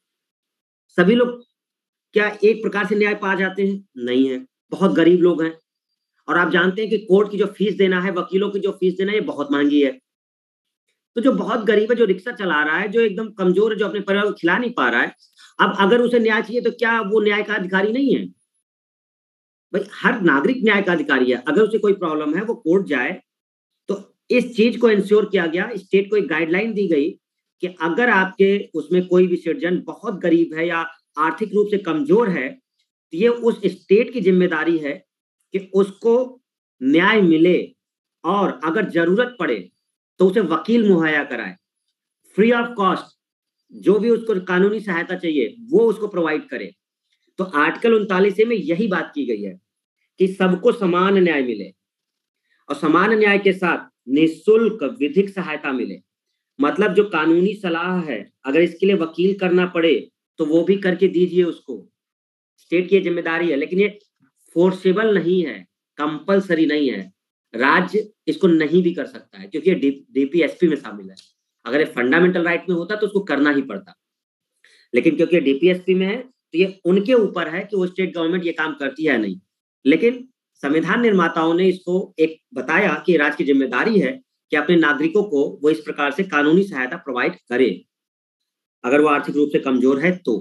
सभी लोग क्या एक प्रकार से न्याय पा जाते हैं? नहीं है। बहुत गरीब लोग हैं और आप जानते हैं कि कोर्ट की जो फीस देना है, वकीलों की जो फीस देना है, ये बहुत महंगी है। तो जो बहुत गरीब है, जो रिक्शा चला रहा है, जो एकदम कमजोर है, जो अपने परिवार को खिला नहीं पा रहा है, अब अगर उसे न्याय चाहिए तो क्या वो न्याय का अधिकारी नहीं है? भाई हर नागरिक न्याय का अधिकारी है। अगर उसे कोई प्रॉब्लम है वो कोर्ट जाए। तो इस चीज को इंश्योर किया गया, स्टेट को एक गाइडलाइन दी गई कि अगर आपके उसमें कोई भी सिटीजन बहुत गरीब है या आर्थिक रूप से कमजोर है, तो ये उस स्टेट की जिम्मेदारी है कि उसको न्याय मिले और अगर जरूरत पड़े तो उसे वकील मुहैया कराए, फ्री ऑफ कॉस्ट। जो भी उसको कानूनी सहायता चाहिए वो उसको प्रोवाइड करे। तो आर्टिकल उनतालीस में यही बात की गई है कि सबको समान न्याय मिले और समान न्याय के साथ निःशुल्क विधिक सहायता मिले। मतलब जो कानूनी सलाह है, अगर इसके लिए वकील करना पड़े तो वो भी करके दीजिए उसको। स्टेट की जिम्मेदारी है, लेकिन ये फोर्सेबल नहीं है, कंपलसरी नहीं है। राज्य इसको नहीं भी कर सकता है क्योंकि ये डीपीएसपी में शामिल है। अगर ये फंडामेंटल राइट में होता तो उसको करना ही पड़ता, लेकिन क्योंकि डीपीएसपी में है तो ये उनके ऊपर है कि वो स्टेट गवर्नमेंट ये काम करती है नहीं। लेकिन संविधान निर्माताओं ने इसको एक बताया कि राज्य की जिम्मेदारी है कि अपने नागरिकों को वो इस प्रकार से कानूनी सहायता प्रोवाइड करे अगर वो आर्थिक रूप से कमजोर है तो।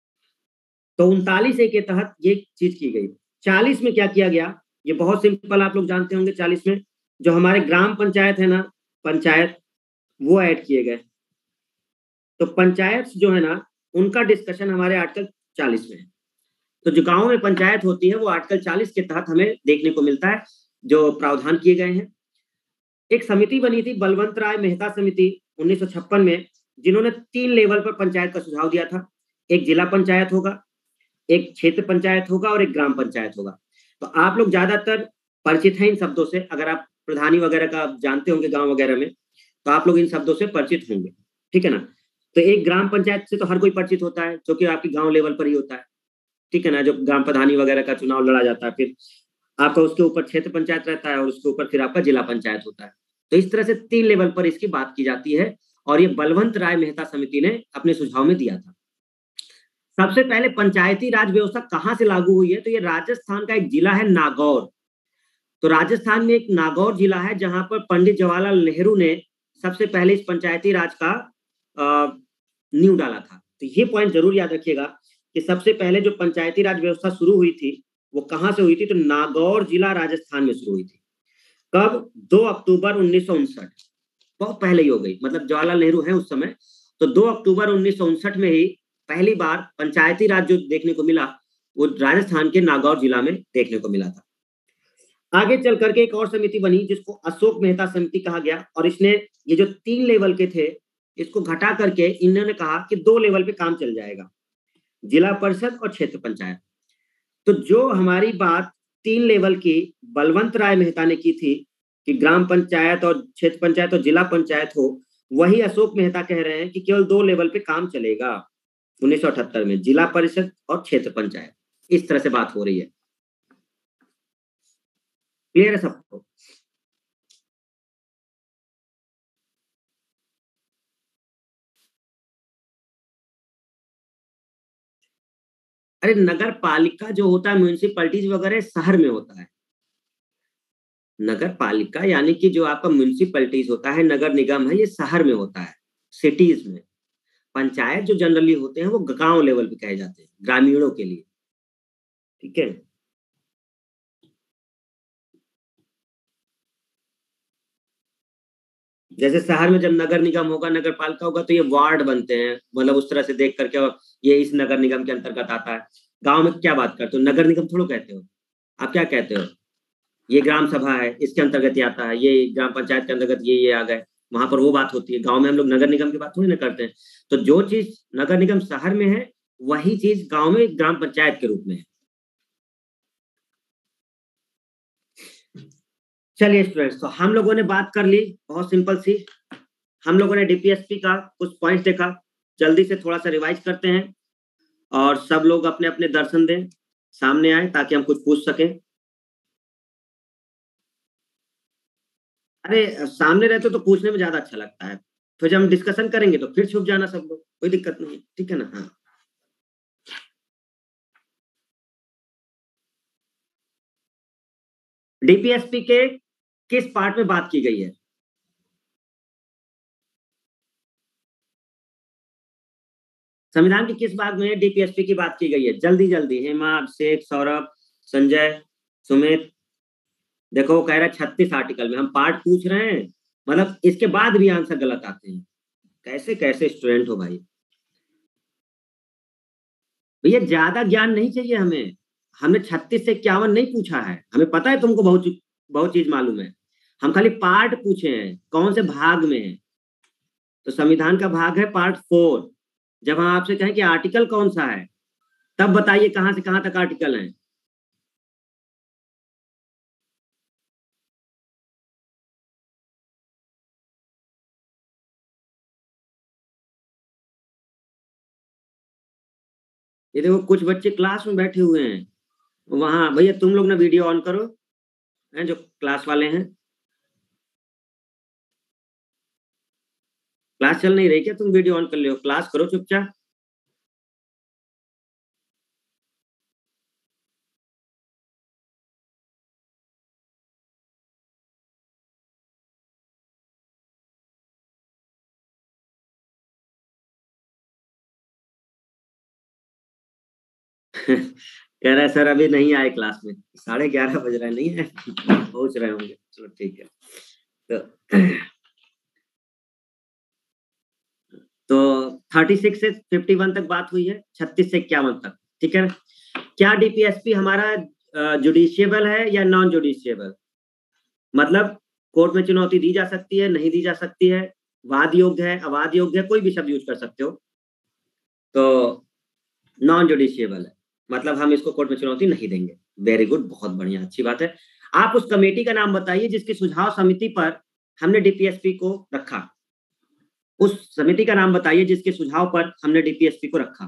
तो उनतालीस ए के तहत ये चीज की गई। चालीस में क्या किया गया, ये बहुत सिंपल, आप लोग जानते होंगे। चालीस में जो हमारे ग्राम पंचायत है ना, पंचायत, वो ऐड किए गए। तो पंचायत जो है ना, उनका डिस्कशन हमारे आर्टिकल चालीस में है। तो जो गांव में पंचायत होती है वो आर्टिकल चालीस के तहत हमें देखने को मिलता है, जो प्रावधान किए गए हैं। एक समिति बनी थी, बलवंत राय मेहता समिति, उन्नीस सौ छप्पन में, जिन्होंने तीन लेवल पर पंचायत का सुझाव दिया था। एक जिला पंचायत होगा, एक क्षेत्र पंचायत होगा और एक ग्राम पंचायत होगा। तो आप लोग ज्यादातर परिचित हैं इन शब्दों से। अगर आप प्रधानी वगैरह का जानते होंगे गांव वगैरह में, तो आप लोग इन शब्दों से परिचित होंगे, ठीक है ना। तो एक ग्राम पंचायत से तो हर कोई परिचित होता है, जो कि आपकी गांव लेवल पर ही होता है, ठीक है ना। जो ग्राम प्रधानी वगैरह का चुनाव लड़ा जाता है, फिर आपका उसके ऊपर क्षेत्र पंचायत रहता है और उसके ऊपर फिर आपका जिला पंचायत होता है। तो इस तरह से तीन लेवल पर इसकी बात की जाती है और ये बलवंत राय मेहता समिति ने अपने सुझाव में दिया था। सबसे पहले पंचायती राज व्यवस्था कहां से लागू हुई है, तो ये राजस्थान का एक जिला है नागौर। तो राजस्थान में एक नागौर जिला है जहां पर पंडित जवाहरलाल नेहरू ने सबसे पहले इस पंचायती राज का नींव डाला था। तो ये पॉइंट जरूर याद रखिएगा कि सबसे पहले जो पंचायती राज व्यवस्था शुरू हुई थी वो कहां से हुई थी, तो नागौर जिला राजस्थान में शुरू हुई थी। कब? दो अक्टूबर उन्नीस सौ उनसठ, बहुत पहले ही हो गई, मतलब जवाहरलाल नेहरू है उस समय। तो दो अक्टूबर उन्नीस सौ उनसठ में ही पहली बार पंचायती राज जो देखने को मिला वो राजस्थान के नागौर जिला में देखने को मिला था। आगे चल करके एक और समिति बनी जिसको अशोक मेहता समिति कहा गया, और इसने ये जो तीन लेवल के थे इसको घटा करके इन्होंने कहा कि दो लेवल पे काम चल जाएगा, जिला परिषद और क्षेत्र पंचायत। तो जो हमारी बात तीन लेवल की बलवंत राय मेहता ने की थी कि ग्राम पंचायत और क्षेत्र पंचायत और जिला पंचायत हो, वही अशोक मेहता कह रहे हैं कि केवल दो लेवल पे काम चलेगा उन्नीस सौ अठहत्तर में, जिला परिषद और क्षेत्र पंचायत। इस तरह से बात हो रही है। क्लियर है सबको? अरे नगर पालिका जो होता है, म्यूनिसिपैलिटीज वगैरह शहर में होता है। नगर पालिका यानी कि जो आपका म्यूनिसिपैलिटीज होता है, नगर निगम है, ये शहर में होता है, सिटीज में। पंचायत जो जनरली होते हैं वो गांव लेवल पे कहे जाते हैं, ग्रामीणों के लिए, ठीक है। जैसे शहर में जब नगर निगम होगा, नगर पालिका होगा, तो ये वार्ड बनते हैं, मतलब उस तरह से देख करके, और ये इस नगर निगम के अंतर्गत आता है। गांव में क्या बात करते हो, नगर निगम थोड़ा कहते हो, आप क्या कहते हो, ये ग्राम सभा है, इसके अंतर्गत ये आता है, ये ग्राम पंचायत के अंतर्गत ये ये आ गए, वहां पर वो बात होती है। गांव में हम लोग नगर निगम की बात थोड़ी ना करते हैं। तो जो चीज नगर निगम शहर में है वही चीज गांव में ग्राम पंचायत के रूप में है। चलिए स्टूडेंट्स, तो हम लोगों ने बात कर ली बहुत सिंपल सी। हम लोगों ने डीपीएसपी का कुछ पॉइंट्स देखा, जल्दी से थोड़ा सा रिवाइज करते हैं और सब लोग अपने अपने दर्शन दें, सामने आए ताकि हम कुछ पूछ सकें। अरे सामने रहते तो पूछने में ज्यादा अच्छा लगता है। तो जब हम डिस्कशन करेंगे तो फिर छुप जाना सब लोग, कोई दिक्कत नहीं, ठीक है ना। हाँ डीपीएसपी के किस पार्ट में बात की गई है? संविधान के किस भाग में डीपीएसपी की बात की गई है? जल्दी जल्दी, हेमा, अभिषेक, सौरभ, संजय, सुमित। देखो वो कह रहा है छत्तीस आर्टिकल में, हम पार्ट पूछ रहे हैं, मतलब इसके बाद भी आंसर गलत आते हैं। कैसे कैसे स्टूडेंट हो भाई। भैया ज्यादा ज्ञान नहीं चाहिए हमें, हमने छत्तीस से इक्यावन नहीं पूछा है, हमें पता है तुमको बहुत बहुत चीज मालूम है। हम खाली पार्ट पूछे हैं कौन से भाग में है। तो संविधान का भाग है पार्ट फोर। जब हम आपसे कहें कि आर्टिकल कौन सा है, तब बताइए कहां से कहां तक आर्टिकल है। ये देखो कुछ बच्चे क्लास में बैठे हुए हैं, वहां भैया तुम लोग ना वीडियो ऑन करो, हैं जो क्लास वाले हैं। क्लास चल नहीं रही क्या? तुम वीडियो ऑन कर ले हो, क्लास करो चुपचाप। कह रहा है सर अभी नहीं आए क्लास में, साढ़े ग्यारह बज रहे नहीं है। पहुंच रहे होंगे, चलो ठीक है। तो तो थर्टी सिक्स से फिफ्टी वन तक बात हुई है, छत्तीस से इक्यावन तक, ठीक है। क्या डीपीएसपी हमारा जुडिशियबल है या नॉन जुडिशियबल? मतलब कोर्ट में चुनौती दी जा सकती है, नहीं दी जा सकती है, वाद योग्य है, अवाद योग्य है, कोई भी शब्द यूज कर सकते हो। तो नॉन जुडिशियबल है, मतलब हम इसको कोर्ट में चुनौती नहीं देंगे। वेरी गुड, बहुत बढ़िया, अच्छी बात है। आप उस कमेटी का नाम बताइए जिसकी सुझाव समिति पर हमने डीपीएसपी को रखा। उस समिति का नाम बताइए जिसके सुझाव पर हमने डीपीएसपी को रखा।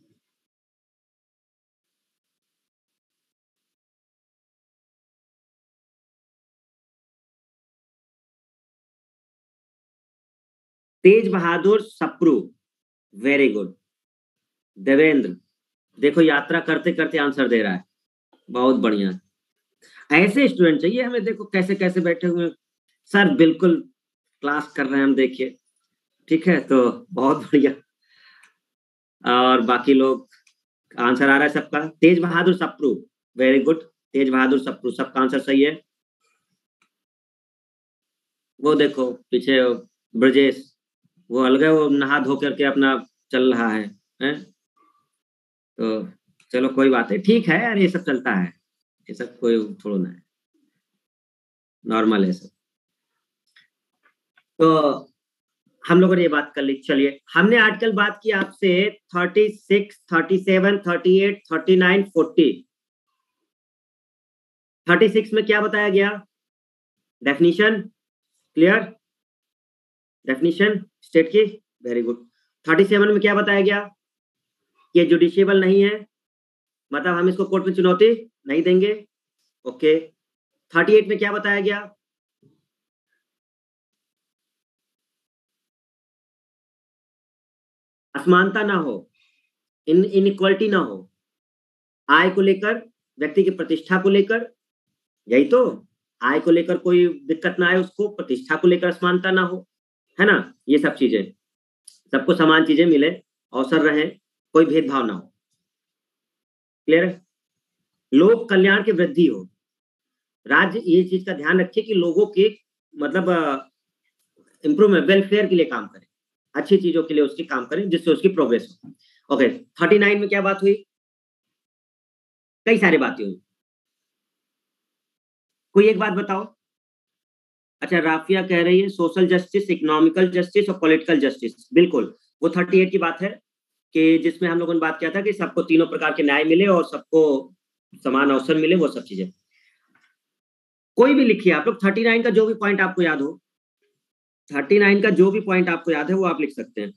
Tej Bahadur Sapru, very good. देवेंद्र, देखो यात्रा करते करते आंसर दे रहा है, बहुत बढ़िया। ऐसे स्टूडेंट चाहिए हमें, देखो कैसे कैसे बैठे हुए हैं। सर बिल्कुल क्लास कर रहे हैं हम, देखिए, ठीक है। तो बहुत बढ़िया। और बाकी लोग, आंसर आ रहा है सबका, तेज बहादुर सप्रू, वेरी गुड। तेज बहादुर सप्रू, सबका आंसर सही है। वो देखो पीछे ब्रजेश, वो अलग है, वो नहा धो करके अपना चल रहा है, हैं? तो चलो कोई बात नहीं, ठीक है यार, ये सब चलता है, ये सब कोई थोड़ा ना है, नॉर्मल है सब। तो हम लोगों ने ये बात कर ली। चलिए, हमने आजकल बात की आपसे thirty six, thirty seven, thirty eight, thirty nine, forty. Thirty six में क्या बताया गया? डेफिनेशन क्लियर, डेफिनेशन स्टेट की, वेरी गुड। थर्टी सेवन में क्या बताया गया? ये जुडिशियबल नहीं है, मतलब हम इसको कोर्ट में चुनौती नहीं देंगे, ओके। थर्टी एट में क्या बताया गया? असमानता ना हो, इन इनइक्वालिटी ना हो, आय को लेकर, व्यक्ति की प्रतिष्ठा को लेकर, यही तो। आय को लेकर कोई दिक्कत ना आए उसको, प्रतिष्ठा को लेकर असमानता ना हो, है ना। ये सब चीजें, सबको समान चीजें मिले, अवसर रहे, कोई भेदभाव ना हो, क्लियर है। लोक कल्याण की वृद्धि हो, राज्य ये चीज का ध्यान रखे कि लोगों के मतलब इंप्रूवमेंट, वेलफेयर के लिए काम करें, अच्छी चीजों के लिए उसकी काम करें जिससे उसकी प्रोग्रेस हो। ओके, थर्टी नाइन में क्या बात हुई? कई सारी बातें हुई, कोई एक बात बताओ। अच्छा, राफिया कह रही है सोशल जस्टिस, इकोनॉमिकल जस्टिस और पॉलिटिकल जस्टिस, बिल्कुल। वो थर्टी एट की बात है कि जिसमें हम लोगों ने बात किया था कि सबको तीनों प्रकार के न्याय मिले और सबको समान अवसर मिले, वो सब चीजें। कोई भी लिखिए आप लोग, थर्टी नाइन का जो भी पॉइंट आपको याद हो, थर्टी नाइन का जो भी पॉइंट आपको याद है वो आप लिख सकते हैं।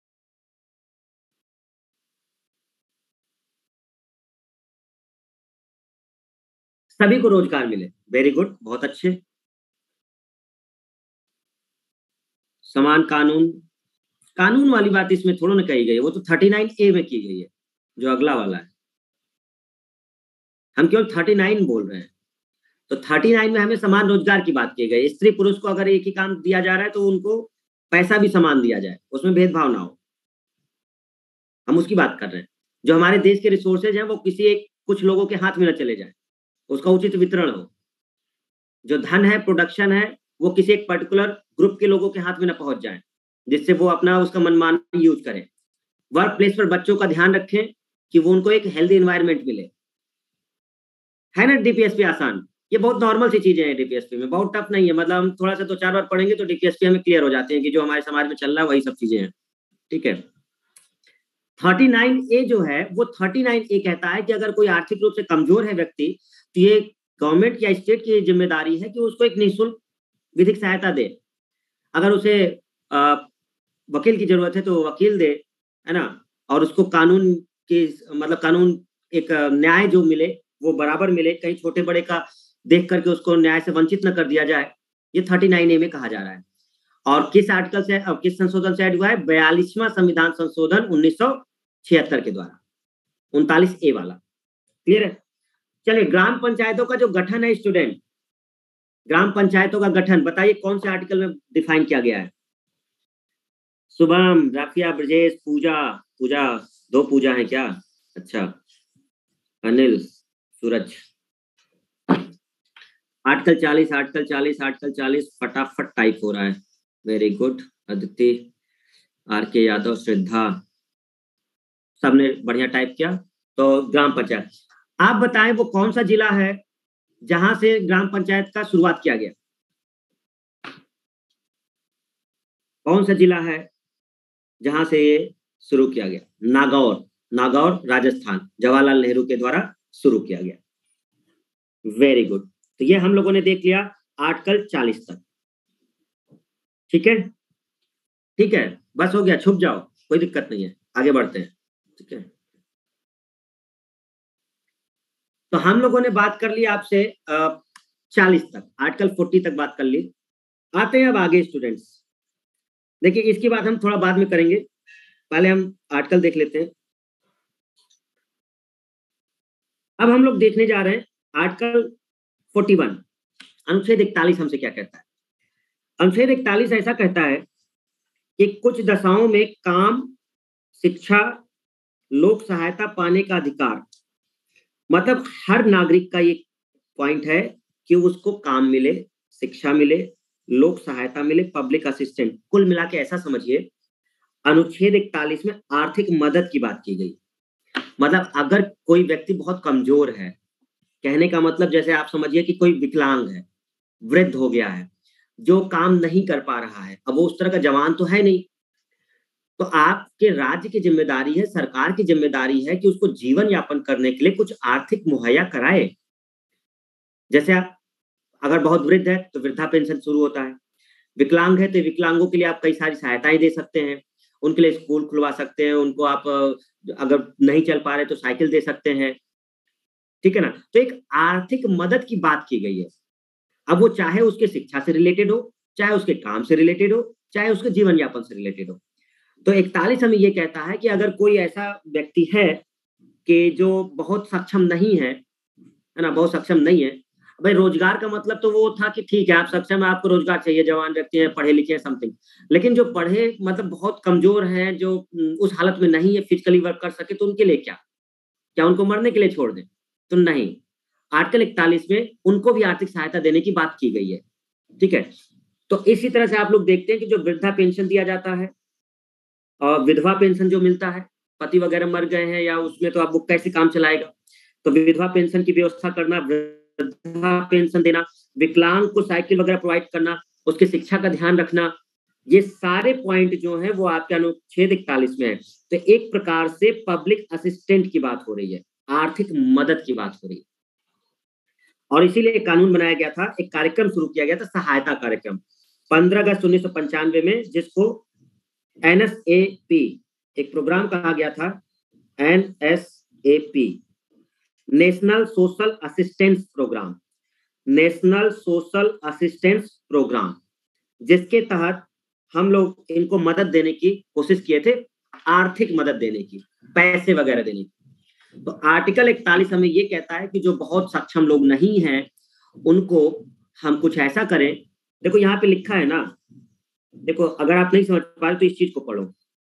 सभी को रोजगार मिले, वेरी गुड, बहुत अच्छे। समान कानून, कानून वाली बात इसमें थोड़ा ना कही गई है, वो तो थर्टी नाइन ए में की गई है, जो अगला वाला है। हम केवल थर्टी नाइन बोल रहे हैं। तो थर्टी नाइन में हमें समान रोजगार की बात की गई। स्त्री पुरुष को अगर एक ही काम दिया जा रहा है तो उनको पैसा भी समान दिया जाए, उसमें भेदभाव ना हो। हम उसकी बात कर रहे हैं। जो हमारे देश के रिसोर्सेज हैं वो किसी एक कुछ लोगों के हाथ में न चले जाए, उसका उचित वितरण हो। जो धन है, प्रोडक्शन है, वो किसी एक पर्टिकुलर ग्रुप के लोगों के हाथ में न पहुंच जाए, जिससे वो अपना उसका मनमानी यूज करें। वर्क प्लेस पर बच्चों का ध्यान रखें कि वो उनको एक हेल्दी एनवायरनमेंट मिले। है ना डीपीएसपी आसान? ये बहुत नॉर्मल सी चीजें हैं डीपीएसपी में, बहुत टफ नहीं है। मतलब हम थोड़ा सा दो चार बार पढ़ेंगे तो डीपीएसपी हमें क्लियर हो जाते हैं कि जो हमारे समाज में चल रहा है वही सब चीजें हैं। ठीक है। थर्टी नाइन ए जो है वो थर्टी नाइन ए कहता है कि अगर कोई आर्थिक रूप से कमजोर है व्यक्ति, तो ये गवर्नमेंट या स्टेट की जिम्मेदारी है कि उसको एक निःशुल्क विधिक सहायता दे। अगर उसे आ, वकील की जरूरत है तो वकील दे, है ना। और उसको कानून की मतलब कानून एक न्याय जो मिले वो बराबर मिले, कहीं छोटे बड़े का देख करके उसको न्याय से वंचित न कर दिया जाए। ये थर्टी नाइन ए में कहा जा रहा है। और किस आर्टिकल से और किस संशोधन से ऐड हुआ है? बयालीसवां संविधान संशोधन उन्नीस सौ छिहत्तर के द्वारा, उनतालीस ए वाला। क्लियर है? चलिए, ग्राम पंचायतों का जो गठन है स्टूडेंट, ग्राम पंचायतों का गठन बताइए कौन से आर्टिकल में डिफाइन किया गया है? शुभम, राफिया, ब्रजेश, पूजा। पूजा, दो पूजा है क्या? अच्छा, अनिल, सूरज। आर्टिकल चालीस, आर्टिकल चालीस, आर्टिकल चालीस फटाफट टाइप हो रहा है। Very good. अदिति, आर के यादव, श्रद्धा, सबने बढ़िया टाइप किया। तो ग्राम पंचायत, आप बताएं वो कौन सा जिला है जहां से ग्राम पंचायत का शुरुआत किया गया? कौन सा जिला है जहां से ये शुरू किया गया? नागौर, नागौर राजस्थान, जवाहरलाल नेहरू के द्वारा शुरू किया गया। Very good. तो ये हम लोगों ने देख लिया आर्टिकल चालीस तक। ठीक है, ठीक है, बस हो गया, छुप जाओ, कोई दिक्कत नहीं है, आगे बढ़ते हैं। ठीक है, तो हम लोगों ने बात कर ली आपसे चालीस तक, आर्टिकल फोर्टी तक बात कर ली। आते हैं अब आगे स्टूडेंट्स। देखिए, इसकी बात हम थोड़ा बाद में करेंगे, पहले हम आर्टिकल देख लेते हैं। अब हम लोग देखने जा रहे हैं आर्टिकल फोर्टी वन, अनुच्छेद इकतालीस हमसे क्या कहता है? अनुच्छेद इकतालीस ऐसा कहता है कि कुछ दशाओं में काम, शिक्षा, लोक सहायता पाने का अधिकार, मतलब हर नागरिक का ये पॉइंट है कि उसको काम मिले, शिक्षा मिले, लोक सहायता मिले, पब्लिक असिस्टेंट, कुल मिला के ऐसा समझिए अनुच्छेद इकतालीस में आर्थिक मदद की बात की गई। मतलब अगर कोई व्यक्ति बहुत कमजोर है, कहने का मतलब जैसे आप समझिए कि कोई विकलांग है, वृद्ध हो गया है, जो काम नहीं कर पा रहा है, अब वो उस तरह का जवान तो है नहीं, तो आपके राज्य की जिम्मेदारी है, सरकार की जिम्मेदारी है कि उसको जीवन यापन करने के लिए कुछ आर्थिक मुहैया कराए। जैसे आप अगर बहुत वृद्ध है तो वृद्धा पेंशन शुरू होता है, विकलांग है तो विकलांगों के लिए आप कई सारी सहायताएं दे सकते हैं, उनके लिए स्कूल खुलवा सकते हैं, उनको आप अगर नहीं चल पा रहे तो साइकिल दे सकते हैं। ठीक है ना? तो एक आर्थिक मदद की बात की गई है। अब वो चाहे उसके शिक्षा से रिलेटेड हो, चाहे उसके काम से रिलेटेड हो, चाहे उसके जीवन यापन से रिलेटेड हो। तो इकतालीस हमें ये कहता है कि अगर कोई ऐसा व्यक्ति है कि जो बहुत सक्षम नहीं है, है ना, बहुत सक्षम नहीं है। भाई रोजगार का मतलब तो वो था कि ठीक है आप सक्षम है, आपको रोजगार चाहिए, जवान व्यक्ति हैं, पढ़े लिखे हैं, समथिंग। लेकिन जो पढ़े मतलब बहुत कमजोर हैं, जो उस हालत में नहीं है फिजिकली वर्क कर सके, तो उनके लिए क्या? क्या उनको मरने के लिए छोड़ दें? तो नहीं, आर्टिकल इकतालीस में उनको भी आर्थिक सहायता देने की बात की गई है। ठीक है, तो इसी तरह से आप लोग देखते हैं कि जो वृद्धा पेंशन दिया जाता है और विधवा पेंशन जो मिलता है, पति वगैरह मर गए हैं या उसमें, तो आप वो कैसे काम चलाएगा? तो विधवा पेंशन की व्यवस्था करना, वृद्धा पेंशन देना, विकलांग को साइकिल वगैरह प्रोवाइड करना, उसकी शिक्षा का ध्यान रखना, ये सारे पॉइंट जो है वो आपके अनुच्छेद इकतालीस में है। तो एक प्रकार से पब्लिक असिस्टेंट की बात हो रही है, आर्थिक मदद की बात हो रही है। और इसीलिए एक कानून बनाया गया था, एक कार्यक्रम शुरू किया गया था, सहायता कार्यक्रम, पंद्रह अगस्त उन्नीस सौ पंचानवे में, जिसको एन एस ए पी, एक प्रोग्राम कहा गया था, N S A P, national social assistance programme, national social assistance programme, जिसके तहत हम लोग इनको मदद देने की कोशिश किए थे, आर्थिक मदद देने की, पैसे वगैरह देने की। तो आर्टिकल इकतालीस हमें ये कहता है कि जो बहुत सक्षम लोग नहीं हैं, उनको हम कुछ ऐसा करें। देखो यहाँ पे लिखा है ना, देखो अगर आप नहीं समझ पा रहे तो इस चीज को पढ़ो।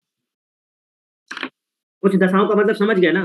कुछ दशाओं का मतलब समझ गया ना?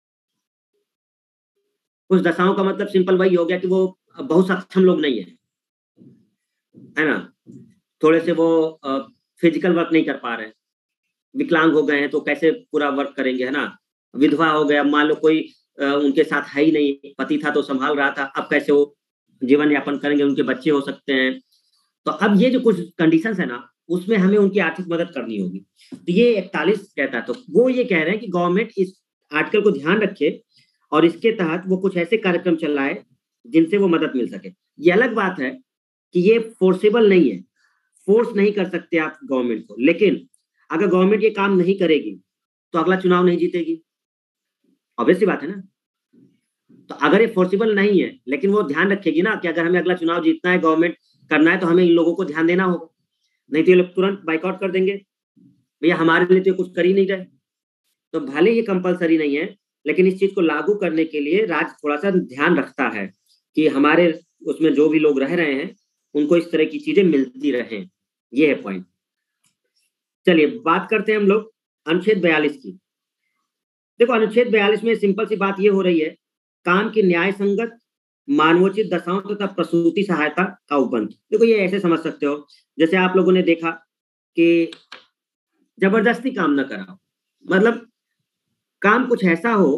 कुछ दशाओं का मतलब सिंपल वही हो गया कि वो बहुत सक्षम लोग नहीं है, है ना? थोड़े से वो फिजिकल वर्क नहीं कर पा रहे हैं, विकलांग हो गए हैं तो कैसे पूरा वर्क करेंगे, है ना? विधवा हो गया, मान लो कोई अ, उनके साथ है ही नहीं, पति था तो संभाल रहा था, अब कैसे वो जीवन यापन करेंगे, उनके बच्चे हो सकते हैं। तो अब ये जो कुछ कंडीशंस है ना, उसमें हमें उनकी आर्थिक मदद करनी होगी। तो ये इकतालीस कहता है, तो वो ये कह रहे हैं कि गवर्नमेंट इस आर्टिकल को ध्यान रखे और इसके तहत वो कुछ ऐसे कार्यक्रम चलाए जिनसे वो मदद मिल सके। ये अलग बात है कि ये फोर्सेबल नहीं है, फोर्स नहीं कर सकते आप गवर्नमेंट को, लेकिन अगर गवर्नमेंट ये काम नहीं करेगी तो अगला चुनाव नहीं जीतेगी, ऑब्वियस सी बात है ना। तो अगर ये फोर्सेबल नहीं है, लेकिन वो ध्यान रखेगी ना कि अगर हमें अगला चुनाव जीतना है, गवर्नमेंट करना है, तो हमें इन लोगों को ध्यान देना होगा, नहीं तो ये लोग तुरंत बाइकआउट कर देंगे, भैया हमारे लिए तो कुछ कर ही नहीं रहे। तो भले ये कंपलसरी नहीं है, लेकिन इस चीज को लागू करने के लिए राज्य थोड़ा सा ध्यान रखता है कि हमारे उसमें जो भी लोग रह रहे हैं उनको इस तरह की चीजें मिलती रहें। ये है पॉइंट। चलिए बात करते हैं हम लोग अनुच्छेद बयालीस की। देखो अनुच्छेद बयालीस में सिंपल सी बात ये हो रही है, काम की न्याय संगत मानवोचित दशाओं तथा प्रसूति सहायता का उपबंध। देखो ये ऐसे समझ सकते हो, जैसे आप लोगों ने देखा कि जबरदस्ती काम ना कराओ, मतलब काम कुछ ऐसा हो,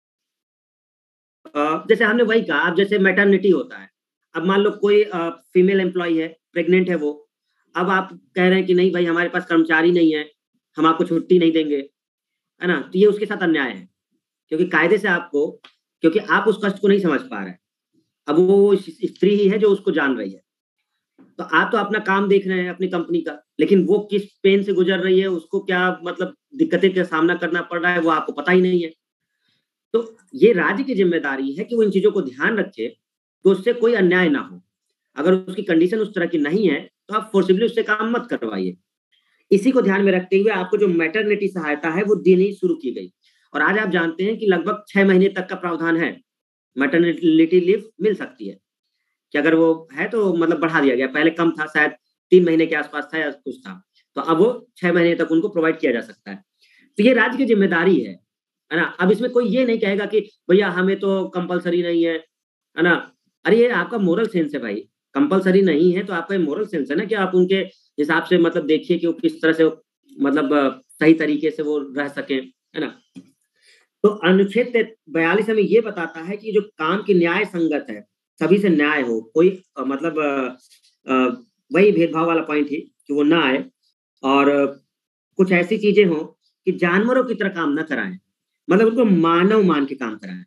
जैसे हमने वही कहा, अब जैसे मैटरनिटी होता है, अब मान लो कोई फीमेल एम्प्लॉय है, प्रेग्नेंट है वो, अब आप कह रहे हैं कि नहीं भाई हमारे पास कर्मचारी नहीं है, हम आपको छुट्टी नहीं देंगे, है ना? तो ये उसके साथ अन्याय है, क्योंकि कायदे से आपको, क्योंकि आप उस कष्ट को नहीं समझ पा रहे हैं। अब वो स्त्री ही है जो उसको जान रही है, तो आप तो अपना काम देख रहे हैं अपनी कंपनी का, लेकिन वो किस पेन से गुजर रही है, उसको क्या मतलब दिक्कतें का सामना करना पड़ रहा है, वो आपको पता ही नहीं है। तो ये राज्य की जिम्मेदारी है कि वो इन चीजों को ध्यान रखे तो उससे कोई अन्याय ना हो। अगर उसकी कंडीशन उस तरह की नहीं है तो आप फोर्सिबली उससे काम मत करवाइए। इसी को ध्यान में रखते हुए आपको जो मैटरनिटी सहायता है वो देनी शुरू की गई, और आज आप जानते हैं कि लगभग छह महीने तक का प्रावधान है, मैटरनिटी लीव मिल सकती है कि अगर वो है तो मतलब बढ़ा दिया गया, पहले कम था, शायद तीन महीने के आसपास था या कुछ था, तो अब वो छह महीने तक उनको प्रोवाइड किया जा सकता है। तो ये राज्य की जिम्मेदारी है, है ना? अब इसमें कोई ये नहीं कहेगा कि भैया हमें तो कंपलसरी नहीं है, है ना? अरे ये आपका मोरल सेंस है भाई, कंपलसरी नहीं है तो आपका ये मोरल सेंस है ना कि आप उनके हिसाब से मतलब देखिए कि वो किस तरह से मतलब सही तरीके से वो रह सकें, है ना? तो अनुच्छेद बयालीस हमें ये बताता है कि जो काम की न्याय संगत है, सभी से न्याय हो, कोई अ, मतलब अ, अ, वही भेदभाव वाला पॉइंट ही कि वो ना आए, और कुछ ऐसी चीजें हों कि जानवरों की तरह काम ना कराएं, मतलब उनको मानव मान के काम कराएं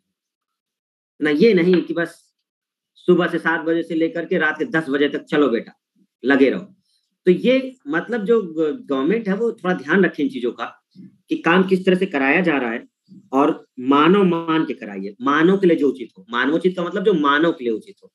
ना, ये नहीं कि बस सुबह से सात बजे से लेकर के रात के दस बजे तक चलो बेटा लगे रहो। तो ये मतलब जो गवर्नमेंट है वो थोड़ा ध्यान रखे इन चीजों का कि काम किस तरह से कराया जा रहा है, और मानव मान के कराइए, मानव के लिए जो उचित हो, मानवोचित का मतलब जो मानव के लिए उचित हो,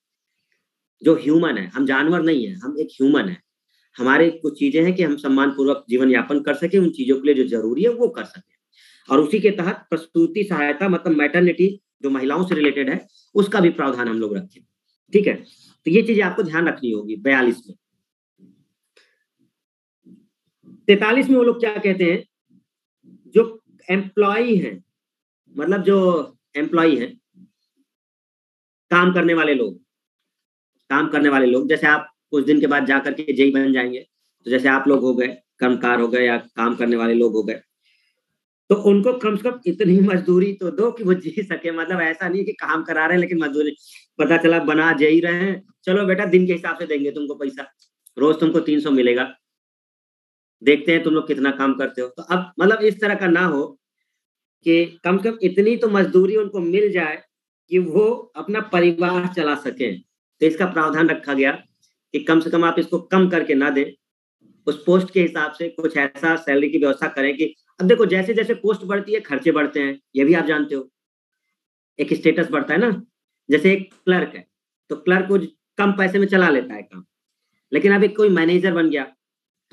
जो ह्यूमन है, हम जानवर नहीं है, हम एक ह्यूमन है। हमारे कुछ चीजें हैं कि हम सम्मान पूर्वक जीवन यापन कर सके, उन चीजों के लिए जो जरूरी है वो कर सके, और उसी के तहत प्रसूति सहायता मतलब मैटरनिटी जो महिलाओं से रिलेटेड है उसका भी प्रावधान हम लोग रखें। ठीक है, तो ये चीजें आपको ध्यान रखनी होगी बयालीस में। तैतालीस में वो लोग क्या कहते हैं, जो एम्प्लॉय हैं, मतलब जो एम्प्लॉय हैं, काम करने वाले लोग, काम करने वाले लोग, जैसे आप कुछ दिन के बाद जाकर के जेई बन जाएंगे, तो जैसे आप लोग हो गए, कर्मकार हो गए या काम करने वाले लोग हो गए, तो उनको कम से कम इतनी मजदूरी तो दो कि वो जी सके, मतलब ऐसा नहीं कि काम करा रहे हैं लेकिन मजदूरी, पता चला बना जे ही रहे हैं, चलो बेटा दिन के हिसाब से देंगे तुमको पैसा, रोज तुमको तीन सौ मिलेगा, देखते हैं तुम लोग कितना काम करते हो। तो अब मतलब इस तरह का ना हो कि कम से कम इतनी तो मजदूरी उनको मिल जाए कि वो अपना परिवार चला सके। तो इसका प्रावधान रखा गया कि कम से कम आप इसको कम करके ना दें, उस पोस्ट के हिसाब से कुछ ऐसा सैलरी की व्यवस्था करें कि अब देखो जैसे जैसे पोस्ट बढ़ती है खर्चे बढ़ते हैं, ये भी आप जानते हो, एक स्टेटस बढ़ता है ना, जैसे एक क्लर्क है तो क्लर्क को कम पैसे में चला लेता है काम, लेकिन अब एक कोई मैनेजर बन गया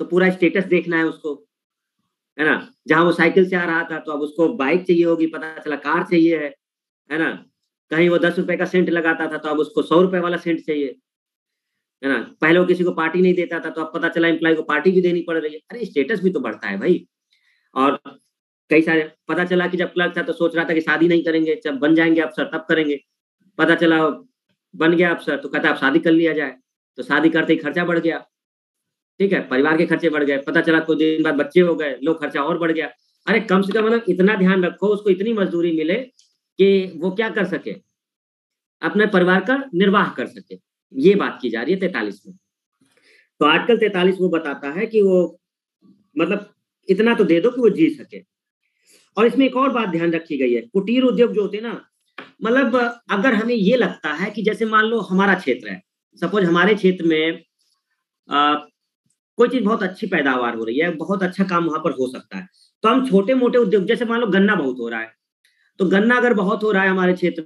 तो पूरा स्टेटस देखना है उसको, है ना? जहाँ वो साइकिल से आ रहा था, तो अब उसको बाइक चाहिए होगी, पता चला कार चाहिए है, है ना? कहीं वो दस रुपए का सेंट लगाता था, तो अब उसको सौ रुपए वाला सेंट चाहिए, है ना? पहले वो किसी को पार्टी नहीं देता था, तो अब पता चला एम्प्लॉयी को पार्टी भी देनी पड़ रही है। अरे स्टेटस भी तो बढ़ता है भाई। और कई सारे पता चला कि जब क्लर्क था तो सोच रहा था कि शादी नहीं करेंगे, जब बन जाएँगे अफ़सर तब करेंगे। पता चला बन गया अफ़सर तो कहता है अब शादी कर लिया जाए, तो शादी करते ही खर्चा बढ़ गया, ठीक है? परिवार के खर्चे बढ़ गए, पता चला कुछ दिन बाद बच्चे हो गए, लो खर्चा और बढ़ गया। अरे कम से कम मतलब इतना ध्यान रखो, उसको इतनी मज़दूरी मिले कि वो क्या कर सके, अपने परिवार का निर्वाह कर सके। ये बात की जा रही है तैंतालीस में। तो आर्टिकल तैंतालीस वो बताता है कि वो मतलब इतना तो दे दो कि वो जी सके। और इसमें एक और बात ध्यान रखी गई है, कुटीर उद्योग जो होते हैं ना, मतलब अगर हमें ये लगता है कि जैसे मान लो हमारा क्षेत्र है, सपोज़ हमारे क्षेत्र में अ, कोई चीज़ बहुत अच्छी पैदावार हो रही है, बहुत अच्छा काम वहाँ पर हो सकता है। तो हम छोटे-मोटे उद्योग जैसे मान लो गन्ना बहुत हो रहा है, तो गन्ना अगर बहुत हो रहा है हमारे क्षेत्र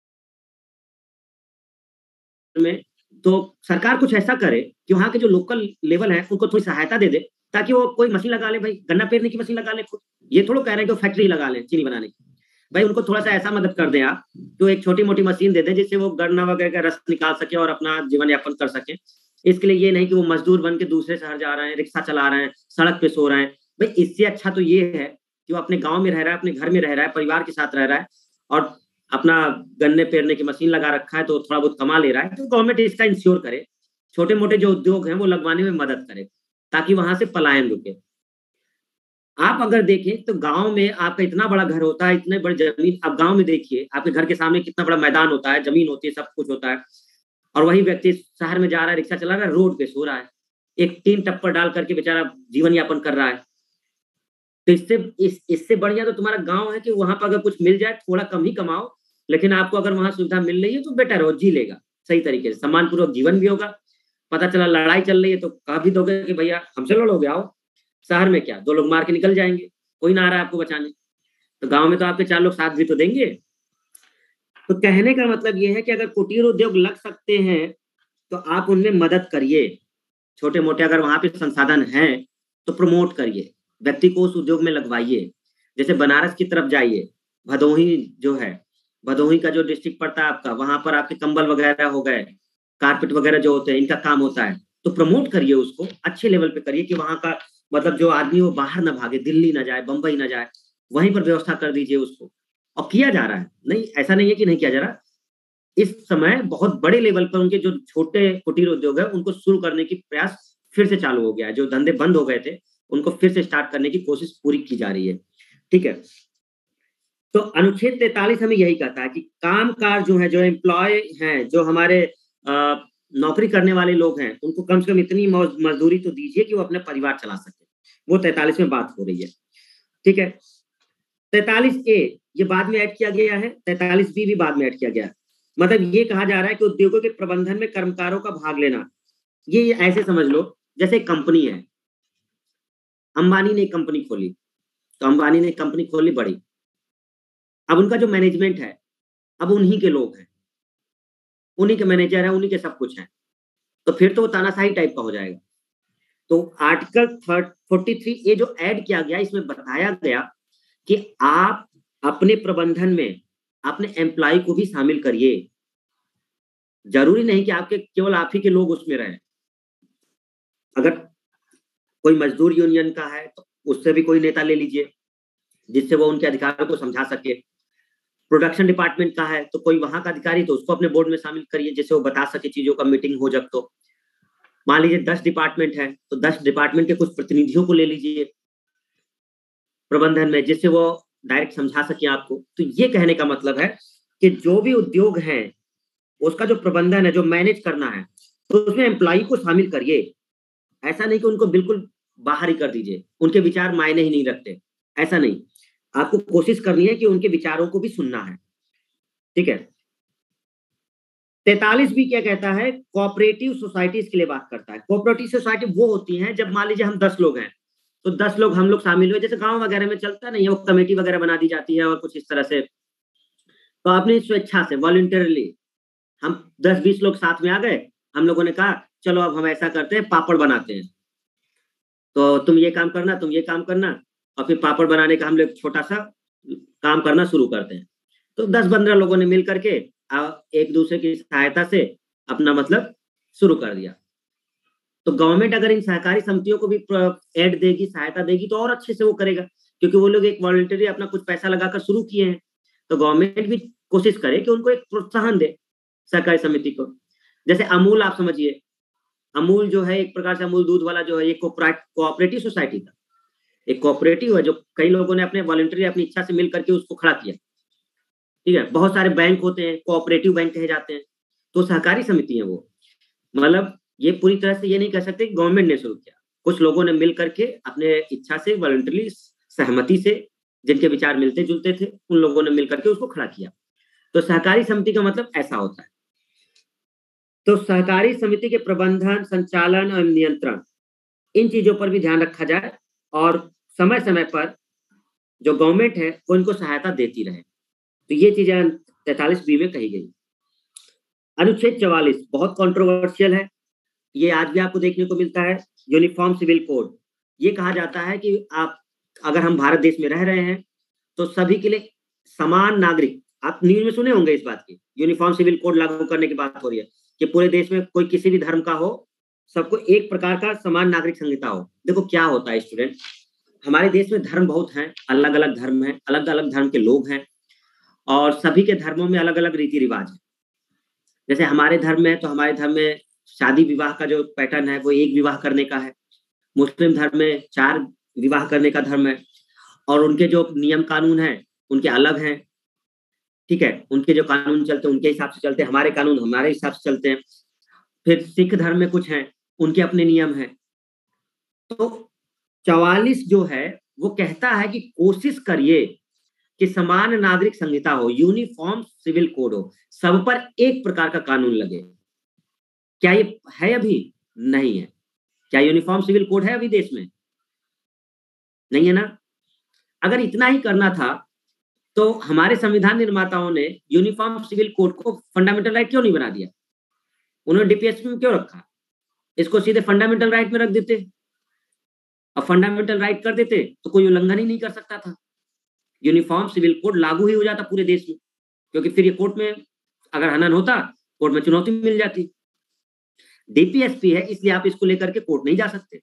में, तो सरकार कुछ ऐसा करे कि वहाँ के जो लोकल लेवल है, उनको थोड़ी सहायता दे दे, ताकि वो कोई मशीन लगा ले भाई, गन्ना पेरने की मशीन लगा ले खुद। ये थोड़ा कह रहे हैं कि वो फैक्ट्री लगा लें चीनी बनाने की। भाई उनको थोड़ा-सा ऐसा मदद कर दें आप, तो एक छोटी-मोटी मशीन दे दें, जिससे वो गन्ना वगैरह का रस निकाल सकें और अपना जीवन यापन कर सकें। इसके लिए ये नहीं कि वो मज़दूर बन के दूसरे शहर जा रहे हैं, रिक्शा चला रहे हैं, सड़क पे सो रहे हैं। भाई इससे अच्छा तो ये है कि वो अपने गाँव में रह रहा है, अपने घर में रह रहा है, परिवार के साथ रह रहा है और अपना गन्ने पेरने की मशीन लगा रखा है, तो थोड़ा बहुत कमा ले रहा है, तो गवर्नमेंट इसका इंश्योर करे। छोटे-मोटे जो उद्योग हैं, वो लगवाने में मदद करे, ताकि वहाँ से पलायन रुके। आप अगर देखें तो गाँव में आपका इतना बड़ा घर होता है, इतने बड़ी ज़मीन आप गाँव में देखिए, आपके घर के सामने कितना बड़ा मैदान होता है, ज़मीन होती है, सब कुछ होता है और वही व्यक्ति शहर में जा रहा है, रिक्शा चला रहा है, रोड पे सो रहा है। एक टीन टप्पर डाल कर के बेचारा जीवन यापन कर रहा है। तो इससे इस इससे बढ़िया तो तुम्हारा गाँव है कि वहाँ पे अगर कुछ मिल जाए, थोड़ा कम ही कमाओ, लेकिन आपको अगर वहाँ सुविधा मिल रही है तो बेटर है, वो जी लेगा, सही तरीके से, सम्मानपूर्वक जीवन भी होगा। पता चला लड़ाई चल रही है तो कह भी दोगे कि भैया हमसे लड़ोगे आओ, शहर में क्या दो लोग मार के निकल जाएँगे, कोई ना आ रहा है आपको बचाने। तो गाँव में तो आपके चार लोग साथ भी तो देंगे। तो कहने का मतलब ये है कि अगर कुटीर उद्योग लग सकते हैं, तो आप उनमें मदद करिए। छोटे-मोटे अगर वहाँ पे संसाधन हैं, तो प्रमोट करिए, व्यक्ति को उस उद्योग में लगवाइए। जैसे बनारस की तरफ जाइए, भदोही जो है, भदोही का जो डिस्ट्रिक्ट पड़ता है आपका, वहाँ पर आपके कंबल वगैरह हो गए, कारपेट वगैरह जो होते हैं, इनका काम होता है। तो प्रमोट करिए उसको, अच्छे लेवल पे करिए कि वहाँ का मतलब जो आदमी है वो बाहर ना भागे, दिल्ली ना जाए, बम्बई ना जाए, वहीं पर व्यवस्था कर दीजिए उसको। और किया जा रहा है, नहीं ऐसा नहीं है कि नहीं किया जा रहा। इस समय बहुत बड़े लेवल पर उनके जो छोटे कुटीर उद्योग है, उनको शुरू करने की प्रयास फिर से चालू हो गया है। जो धंधे बंद हो गए थे, उनको फिर से स्टार्ट करने की कोशिश पूरी की जा रही है। ठीक है? तो अनुच्छेद तैंतालीस हमें यही कहता है कि काम-काज जो है, जो एम्प्लॉयी हैं, जो हमारे अ, नौकरी करने वाले लोग हैं, उनको कम से कम इतनी मौज मज़दूरी तो दीजिए कि वो अपना परिवार चला सकें। वो तैंतालीस में बात हो रही है। ठीक है? तैंतालीस ए ये बाद में ऐड किया गया है, तैंतालीस बी भी बाद में ऐड किया गया है। मतलब ये कहा जा रहा है कि उद्योगों के प्रबंधन में कर्मकारों का भाग लेना। ये ऐसे समझ लो, जैसे एक कंपनी है, अंबानी ने एक कंपनी खोली, तो अंबानी ने एक कंपनी खोली बड़ी। अब उनका जो मैनेजमेंट है, अब उन्हीं के लोग हैं, उन्हीं के मैनेजर हैं, उन्हीं के सब कुछ हैं। तो फिर तो वो तानाशाही टाइप का हो जाएगा। तो article thirty forty three A जो ऐड किया गया, इसमें बताया गया कि आप अपने प्रबंधन में अपने एम्प्लॉयी को भी शामिल करिए। ज़रूरी नहीं कि आपके केवल आप ही के लोग उसमें रहें। अगर कोई मज़दूर यूनियन का है, तो उससे भी कोई नेता ले लीजिए, जिससे वो उनके अधिकारों को समझा सके। प्रोडक्शन डिपार्टमेंट का है, तो कोई वहाँ का अधिकारी तो उसको अपने बोर्ड में शामिल करिए, जिससे वो बता सके चीज़ों का मीटिंग हो जब तो। मान लीजिए दस डिपार्टमेंट है, तो दस डिपार्टमेंट के कुछ प्रतिनिधियों को ले लीजिए प्रबंधन में, जिससे वो डायरेक्ट समझा सकें आपको। तो ये कहने का मतलब है कि जो भी उद्योग हैं, उसका जो प्रबंधन है, जो मैनेज करना है, तो उसमें एम्प्लॉयी को शामिल करिए। ऐसा नहीं कि उनको बिल्कुल बाहर ही कर दीजिए, उनके विचार मायने ही नहीं रखते, ऐसा नहीं। आपको कोशिश करनी है कि उनके विचारों को भी सुनना है, ठीक है? तैंतालीस बी क्या कहता है? कोऑपरेटिव सोसाइटीज़ के लिए बात करता है। कोऑपरेटिव सोसाइटी वो होती हैं जब मान लीजिए हम दस लोग हैं, तो दस लोग हम लोग शामिल हुए, जैसे गाँव वगैरह में चलता नहीं है, वो कमेटी वगैरह बना दी जाती है और कुछ इस तरह से। तो अपनी स्वेच्छा से वॉलंटरीली हम दस बीस लोग साथ में आ गए, हम लोगों ने कहा चलो अब हम ऐसा करते हैं, पापड़ बनाते हैं। तो तुम ये काम करना, तुम ये काम करना, और फिर पापड़ बनाने का हम लोग छोटा-सा काम करना शुरू करते हैं। तो दस पंद्रह लोगों ने मिल करके अ, एक दूसरे की सहायता से अपना मतलब शुरू कर दिया। तो गवर्नमेंट अगर इन सहकारी समितियों को भी प्र ऐड देगी, सहायता देगी तो और अच्छे से वो करेगा, क्योंकि वो लोग एक वॉलंटरी अपना कुछ पैसा लगाकर शुरू किए हैं। तो गवर्नमेंट भी कोशिश करे कि उनको एक प्रोत्साहन दे, सहकारी समिति को। जैसे अमूल आप समझिए, अमूल जो है एक प्रकार से अमूल दूध वाला जो है, ये कोऑपरेट कोऑपरेटिव सोसाइटी था। एक कोऑपरेटिव है जो कई लोगों ने अपने वॉलंटरी अपनी इच्छा से मिल करके उसको खड़ा किया। ठीक है? बहुत सारे बैंक होते हैं, कोऑपरेटिव बैंक कहे जाते हैं, तो सहकारी समिति है वो। मतलब ये पूरी तरह से ये नहीं कह सकते कि गवर्नमेंट ने शुरू किया। कुछ लोगों ने मिल करके अपने इच्छा से वॉलंटरीली सहमति से जिनके विचार मिलते-जुलते थे, उन लोगों ने मिल करके उसको खड़ा किया। तो सहकारी समिति का मतलब ऐसा होता है। तो सहकारी समिति के प्रबंधन, संचालन और नियंत्रण, इन चीज़ों पर भी ध्यान रखा जाए और समय-समय पर जो गवर्नमेंट है, वो इनको सहायता देती रहे। तो ये चीज़ें तैंतालीस बी में कही गई। अनुच्छेद चौवालीस बहुत कंट्रोवर्शियल है। ये आज भी आपको देखने को मिलता है, यूनिफॉर्म सिविल कोड। ये कहा जाता है कि आप अगर हम भारत देश में रह रहे हैं, तो सभी के लिए समान नागरिक, आप न्यूज़ में सुने होंगे इस बात की, यूनिफॉर्म सिविल कोड लागू करने की बात हो रही है, कि पूरे देश में कोई किसी भी धर्म का हो, सबको एक प्रकार का समान नागरिक संहिता हो। देखो क्या होता है स्टूडेंट, हमारे देश में धर्म बहुत हैं, अलग-अलग धर्म हैं, अलग-अलग धर्म के लोग हैं और सभी के धर्मों में अलग-अलग रीति-रिवाज है। जैसे हमारे धर्म में है, तो हमारे धर्म में शादी-विवाह का जो पैटर्न है, वो एक विवाह करने का है। मुस्लिम धर्म में चार विवाह करने का धर्म है और उनके जो नियम कानून हैं, उनके अलग हैं। ठीक है? उनके जो कानून चलते हैं, उनके हिसाब से चलते हैं, हमारे कानून हमारे हिसाब से चलते हैं। फिर सिख धर्म में कुछ हैं, उनके अपने नियम हैं। तो चौवालीस जो है, वो कहता है कि कोशिश करिए कि समान नागरिक संहिता हो, यूनिफॉर्म सिविल कोड हो, सब पर एक प्रकार का कानून लगे। क्या ये है अभी? नहीं है। क्या यूनिफॉर्म सिविल कोड है अभी देश में? नहीं है ना? अगर इतना ही करना था, तो हमारे संविधान निर्माताओं ने यूनिफॉर्म सिविल कोड को फंडामेंटल राइट क्यों नहीं बना दिया? उन्होंने डीपीएसपी में क्यों रखा? इसको सीधे फंडामेंटल राइट में रख देते। अब फंडामेंटल राइट कर देते, तो कोई उल्लंघन ही नहीं कर सकता था। यूनिफॉर्म सिविल कोड लागू ही हो जाता पूरे देश में, क्योंकि फिर ये कोर्ट में अगर हनन होता, कोर्ट में चुनौती मिल जाती। डीपीएसपी है, इसलिए आप इसको लेकर के कोर्ट नहीं जा सकते।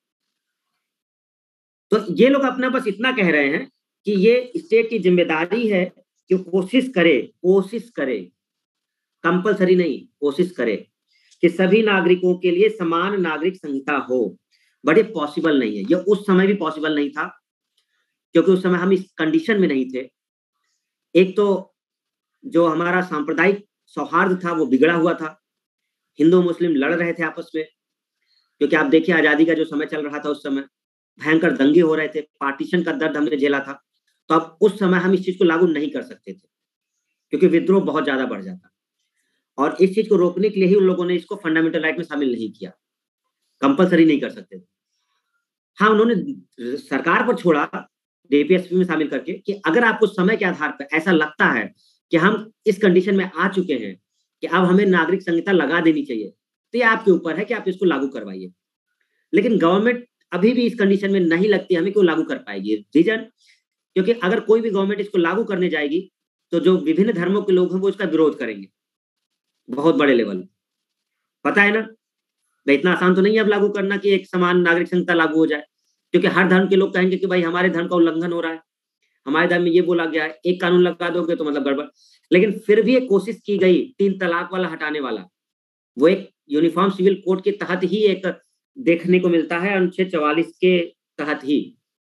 तो ये लोग अपना बस इतना कह रहे हैं कि ये स्टेट की जिम्मेदारी है कि कोशिश करे कोशिश करे, कंपल्सरी नहीं, कोशिश करे कि सभी नागरिकों के लिए समान नागरिक संहिता हो। बट ये पॉसिबल नहीं है। ये उस समय भी पॉसिबल नहीं था, क्योंकि उस समय हम इस कंडीशन में नहीं थे। एक तो जो हमारा सांप्रदायिक सौहार्द था, वो बिगड़ा हुआ था। हिंदू-मुस्लिम लड़ रहे थे आपस में, क्योंकि आप देखिए आज़ादी का जो समय चल रहा था उस समय, भयंकर दंगे हो रहे थे, पार्टीशन का दर्द हमने झेला था। तो अब उस समय हम इस चीज़ को लागू नहीं कर सकते थे, क्योंकि विद्रोह बहुत ज़्यादा बढ़ जाता। और इस चीज़ को रोकने के लिए ही उन लोगों ने इसको फंडामेंटल राइट में शामिल नहीं किया, कंपल्सरी नहीं कर सकते थे। हाँ, उन्होंने सरकार पर छोड़ा डीपीएसपी में शामिल करके कि अगर आपको समय के आधार पर ऐसा लगता है कि हम इस कंडीशन में आ चुके हैं कि अब हमें नागरिक संहिता लगा देनी चाहिए, तो ये आपके ऊपर है कि आप इसको लागू करवाइए। लेकिन गवर्नमेंट अभी भी इस कंडीशन में नहीं लगती, हमें क्यों लागू कर पाएगी? रीज़न, क्योंकि अगर कोई भी गवर्नमेंट इसको लागू करने जाएगी, तो जो विभिन्न धर्मों के लोग हैं, वो इसका विरोध करेंगे, बहुत बड़े लेवल। पता है ना? भाई इतना आसान तो नहीं है अब लागू करना कि एक समान नागरिक संहिता लागू हो जाए, क्योंकि हर धर्म के लोग कहेंगे कि भाई हमारे धर्म का उल्लंघन हो रहा है, हमारे धर्म में ये बोला गया है, एक कानून लगा दोगे तो मतलब गड़बड़। लेकिन फिर भी एक कोशिश की गई तीन तलाक वाला हटाने वाला, वो एक यूनिफॉर्म सिविल कोड के तहत ही एक देखने को मिलता है, अनुच्छेद चौवालीस के तहत ही।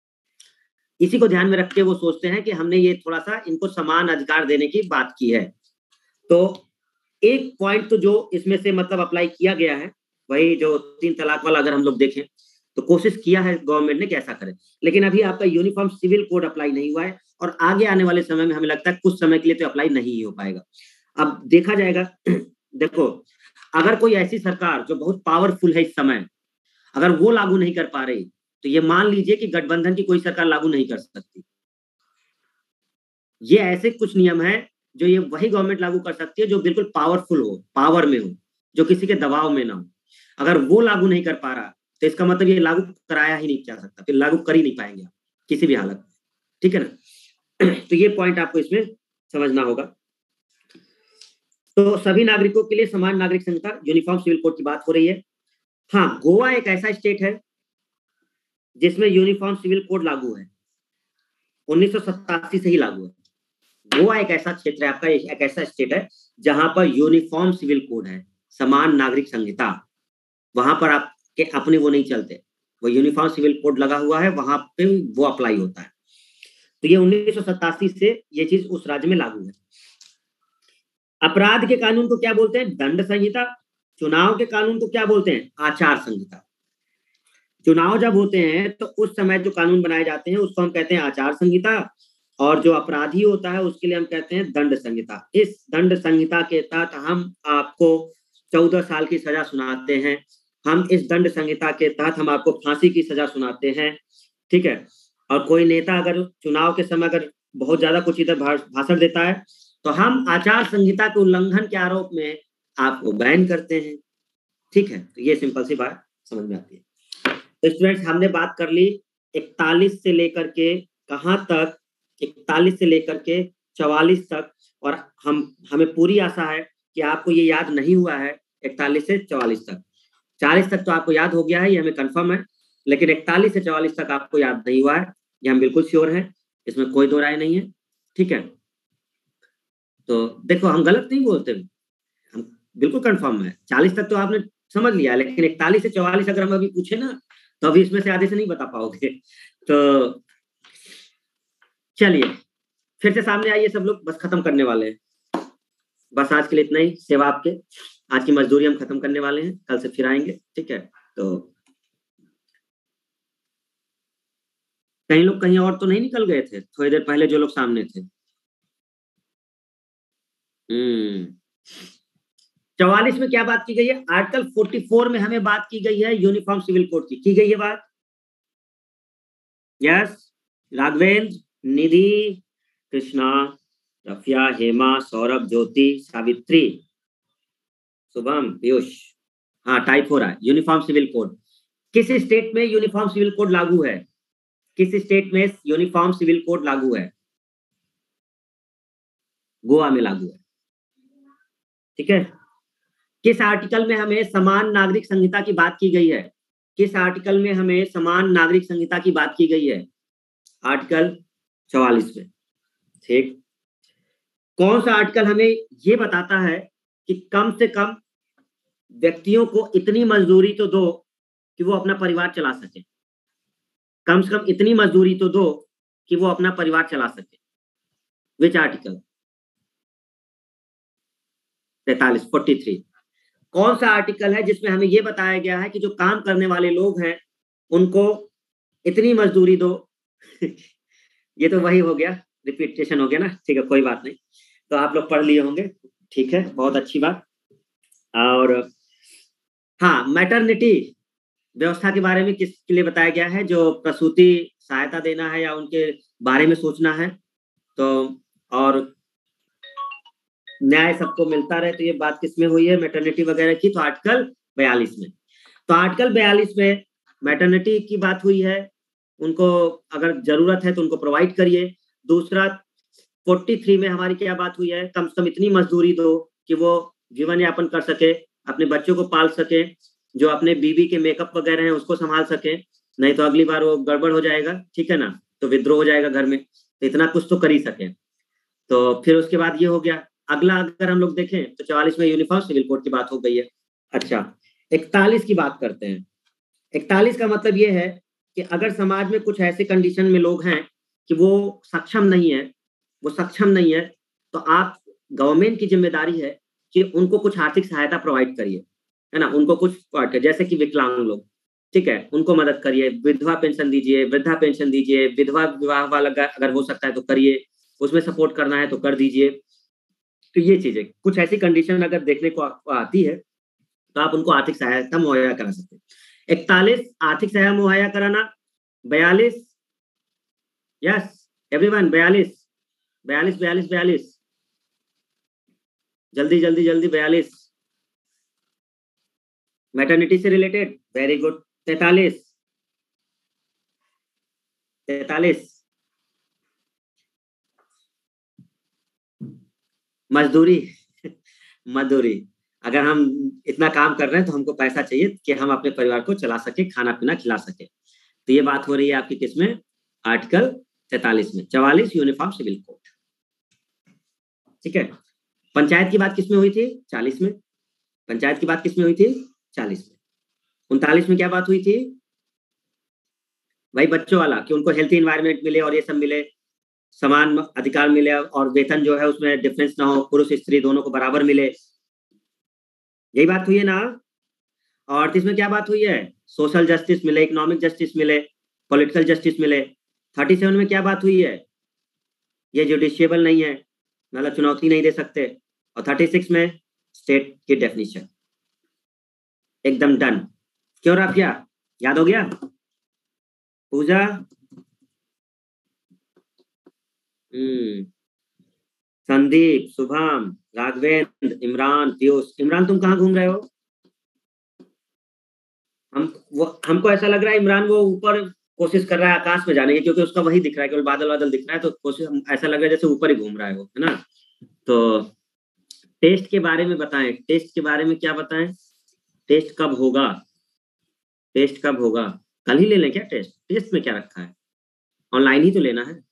इसी को ध्यान में रख के वो सोचते हैं कि हमने ये थोड़ा-सा इनको समान अधिकार देने की बात की है। तो एक पॉइंट तो जो इसमें से मतलब अप्लाई किया गया है, वही जो तीन तलाक वाला अगर हम लोग देखें, तो कोशिश किया है गवर्नमेंट ने कि ऐसा करें। लेकिन अभी आपका यूनिफॉर्म सिविल कोड अप्लाई नहीं हुआ है और आगे आने वाले समय में हमें लगता है कुछ समय के लिए तो अप्लाई नहीं ही हो पाएगा। अब देखा जाएगा देखो, अगर कोई ऐसी सरकार जो बहुत पावरफुल है इस समय, अगर वो लागू नहीं कर पा रही, तो ये मान लीजिए कि गठबंधन की कोई सरकार लागू नहीं कर सकती। ये ऐसे कुछ नियम हैं, जो ये वही गवर्नमेंट लागू कर सकती है जो बिल्कुल पावरफुल हो, पावर में हो, जो किसी के दबाव में ना हो। अगर वो लागू नहीं कर पा रहा, तो इसका मतलब ये लागू कराया ही नहीं जा सकता, फिर लागू कर ही नहीं पाएंगे आप किसी भी हालत में, ठीक है ना। तो ये पॉइंट आपको इसमें समझना होगा। तो सभी नागरिकों के लिए समान नागरिक संहिता, यूनिफॉर्म सिविल कोड की बात हो रही है। हाँ, गोवा एक ऐसा स्टेट है जिसमें यूनिफॉर्म सिविल कोड लागू है, उन्नीस सौ सतासी से ही लागू है। गोवा एक ऐसा क्षेत्र है आपका, एक ऐसा स्टेट है जहां पर यूनिफॉर्म सिविल कोड है, समान नागरिक संहिता, वहां पर आपके अपने वो नहीं चलते, वो यूनिफॉर्म सिविल कोड लगा हुआ है, वहां पे वो अप्लाई होता है। तो ये उन्नीस सौ सतासी से ये चीज उस राज्य में लागू है। अपराध के कानून को क्या बोलते हैं? दंड संहिता। चुनाव के कानून को क्या बोलते हैं? आचार संहिता। चुनाव जब होते हैं तो उस समय जो कानून बनाए जाते हैं उसको हम कहते हैं आचार संहिता, और जो अपराधी होता है उसके लिए हम कहते हैं दंड संहिता। इस दंड संहिता के तहत हम आपको चौदह साल की सजा सुनाते हैं, हम इस दंड संहिता के तहत हम आपको फांसी की सजा सुनाते हैं, ठीक है। और कोई नेता अगर चुनाव के समय अगर बहुत ज्यादा कुछ इधर भाषण देता है तो हम आचार संहिता के उल्लंघन के आरोप में आपको बैन करते हैं, ठीक है। तो ये सिंपल सी बात समझ में आती है। तो स्टूडेंट्स, हमने बात कर ली इकतालीस से लेकर के कहां तक, इकतालीस से लेकर के चौवालीस तक, और हम हमें पूरी आशा है कि आपको ये याद नहीं हुआ है इकतालीस से चौवालीस तक। चालीस तक तो आपको याद हो गया है, ये हमें कंफर्म है, लेकिन इकतालीस से चौवालीस तक आपको याद नहीं हुआ है, ये हम बिल्कुल श्योर हैं, इसमें कोई दो राय नहीं है, ठीक है। तो देखो, हम गलत नहीं बोलते, हम बिल्कुल कंफर्म है। चालीस तक तो आपने समझ लिया, लेकिन इकतालीस से चौवालीस अगर हम अभी पूछे ना तो अभी इसमें से आधे से नहीं बता पाओगे। तो चलिए फिर से सामने आइए सब लोग, बस खत्म करने वाले हैं, बस आज के लिए इतना ही। सेवा आपके, आज की मजदूरी हम खत्म करने वाले हैं, कल से फिर आएंगे, ठीक है। तो कई लोग कहीं और तो नहीं निकल गए थे थोड़ी देर पहले, जो लोग सामने थे? हम्म चौवालीस में क्या बात की गई है? आर्टिकल चौवालीस में हमें बात की गई है यूनिफॉर्म सिविल कोड की की गई है बात। यस, राघवेंद्र, निधि, कृष्णा, रफिया, हेमा, सौरभ, ज्योति, सावित्री, शुभम, पीयूष, हाँ टाइप हो रहा है। यूनिफॉर्म सिविल कोड किस स्टेट में यूनिफॉर्म सिविल कोड लागू है? किस स्टेट में यूनिफॉर्म सिविल कोड लागू है? गोवा में लागू है, ठीक है। किस आर्टिकल में हमें समान नागरिक संहिता की बात की गई है? किस आर्टिकल में हमें समान नागरिक संहिता की बात की गई है? आर्टिकल चौवालीस में, ठीक। कौन सा आर्टिकल हमें ये बताता है कि कम से कम व्यक्तियों को इतनी मजदूरी तो दो कि वो अपना परिवार चला सके, कम से कम इतनी मजदूरी तो दो कि वो अपना परिवार चला सके? Which article? तैतालीस, तैंतालीस। कौन सा आर्टिकल है जिसमें हमें ये बताया गया है कि जो काम करने वाले लोग हैं उनको इतनी मजदूरी दो? ये तो वही हो गया, रिपीटेशन हो गया ना, ठीक है, कोई बात नहीं। तो आप लोग पढ़ लिए होंगे, ठीक है, बहुत अच्छी बात। और हाँ, मैटरनिटी व्यवस्था के बारे में किसके लिए बताया गया है? जो प्रसूति सहायता देना है या उनके बारे में सोचना है, तो और न्याय सबको मिलता रहे, तो ये बात किसमें हुई है मैटरनिटी वगैरह की? तो आर्टिकल बयालीस में। तो आर्टिकल बयालीस में मैटरनिटी की बात हुई है, उनको अगर जरूरत है तो उनको प्रोवाइड करिए। दूसरा, तैंतालीस में हमारी क्या बात हुई है? कम से कम इतनी मजदूरी दो कि वो जीवन यापन कर सके, अपने बच्चों को पाल सके, जो अपने बीवी के मेकअप वगैरह हैं उसको संभाल सके, नहीं तो अगली बार वो गड़बड़ हो जाएगा, ठीक है ना, तो विद्रोह हो जाएगा घर में, तो इतना कुछ तो कर ही सके। तो फिर उसके बाद ये हो गया। अगला अगर हम लोग देखें तो चौवालीस में यूनिफॉर्म सिविल कोड की बात हो गई है। अच्छा, इकतालीस की बात करते हैं। इकतालीस का मतलब ये है कि अगर समाज में कुछ ऐसे कंडीशन में लोग हैं कि वो सक्षम नहीं है, वो सक्षम नहीं है, तो आप, गवर्नमेंट की जिम्मेदारी है कि उनको कुछ आर्थिक सहायता प्रोवाइड करिए, है ना, उनको कुछ प्रोवाइड करिए, जैसे कि विकलांग लोग, ठीक है, उनको मदद करिए, विधवा पेंशन दीजिए, वृद्धा पेंशन दीजिए, विधवा विवाह वाला अगर हो सकता है तो करिए, उसमें सपोर्ट करना है तो कर दीजिए। तो ये चीजें, कुछ ऐसी कंडीशन अगर देखने को आपको आती है तो आप उनको आर्थिक सहायता मुहैया करा सकते हैं। इकतालीस आर्थिक सहायता मुहैया कराना। बयालीस, यस एवरीवन, बयालीस बयालीस बयालीस बयालीस, जल्दी जल्दी जल्दी, बयालीस मैटरनिटी से रिलेटेड, वेरी गुड, तैतालीस, तैतालीस। मजदूरी मजदूरी। अगर हम इतना काम कर रहे हैं तो हमको पैसा चाहिए कि हम अपने परिवार को चला सके, खाना पीना खिला सके। तो ये बात हो रही है आपकी किसमें, आर्टिकल तैतालीस में। चवालीस यूनिफॉर्म सिविल कोड, ठीक है। पंचायत की बात किसमें हुई थी, चालीस में। पंचायत की बात किसमें हुई थी, चालीस में। उनतालीस में क्या बात हुई थी भाई, बच्चों वाला, कि उनको हेल्थी इन्वायरमेंट मिले और ये सब मिले, समान अधिकार मिले और वेतन जो है उसमें डिफरेंस ना हो, पुरुष स्त्री दोनों को बराबर मिले। यही बात हुई है ना। और अड़तीस में क्या बात हुई है, सोशल जस्टिस मिले, इकोनॉमिक जस्टिस मिले, पॉलिटिकल जस्टिस मिले। थर्टी सेवन में क्या बात हुई है, ये जुडिशियबल नहीं है, मतलब चुनौती नहीं दे सकते। और थर्टी सिक्स में स्टेट की डेफिनेशन, एकदम डन। क्यों राफिया, याद हो गया। पूजा, हम्म संदीप, शुभम, राघवेंद्र, इमरान, पीयूष। इमरान तुम कहाँ घूम रहे हो। हम वो हमको ऐसा लग रहा है इमरान वो ऊपर कोशिश कर रहा है आकाश में जाने की, क्योंकि उसका वही दिख रहा है, केवल बादल बादल दिख रहा है, तो कोशिश ऐसा लग रहा है जैसे ऊपर ही घूम रहा है वो, है ना। तो टेस्ट के बारे में बताएं, टेस्ट के बारे में क्या बताएं, टेस्ट कब होगा, टेस्ट कब होगा। कल ही ले लें क्या टेस्ट, टेस्ट में क्या रखा है, ऑनलाइन ही तो लेना है।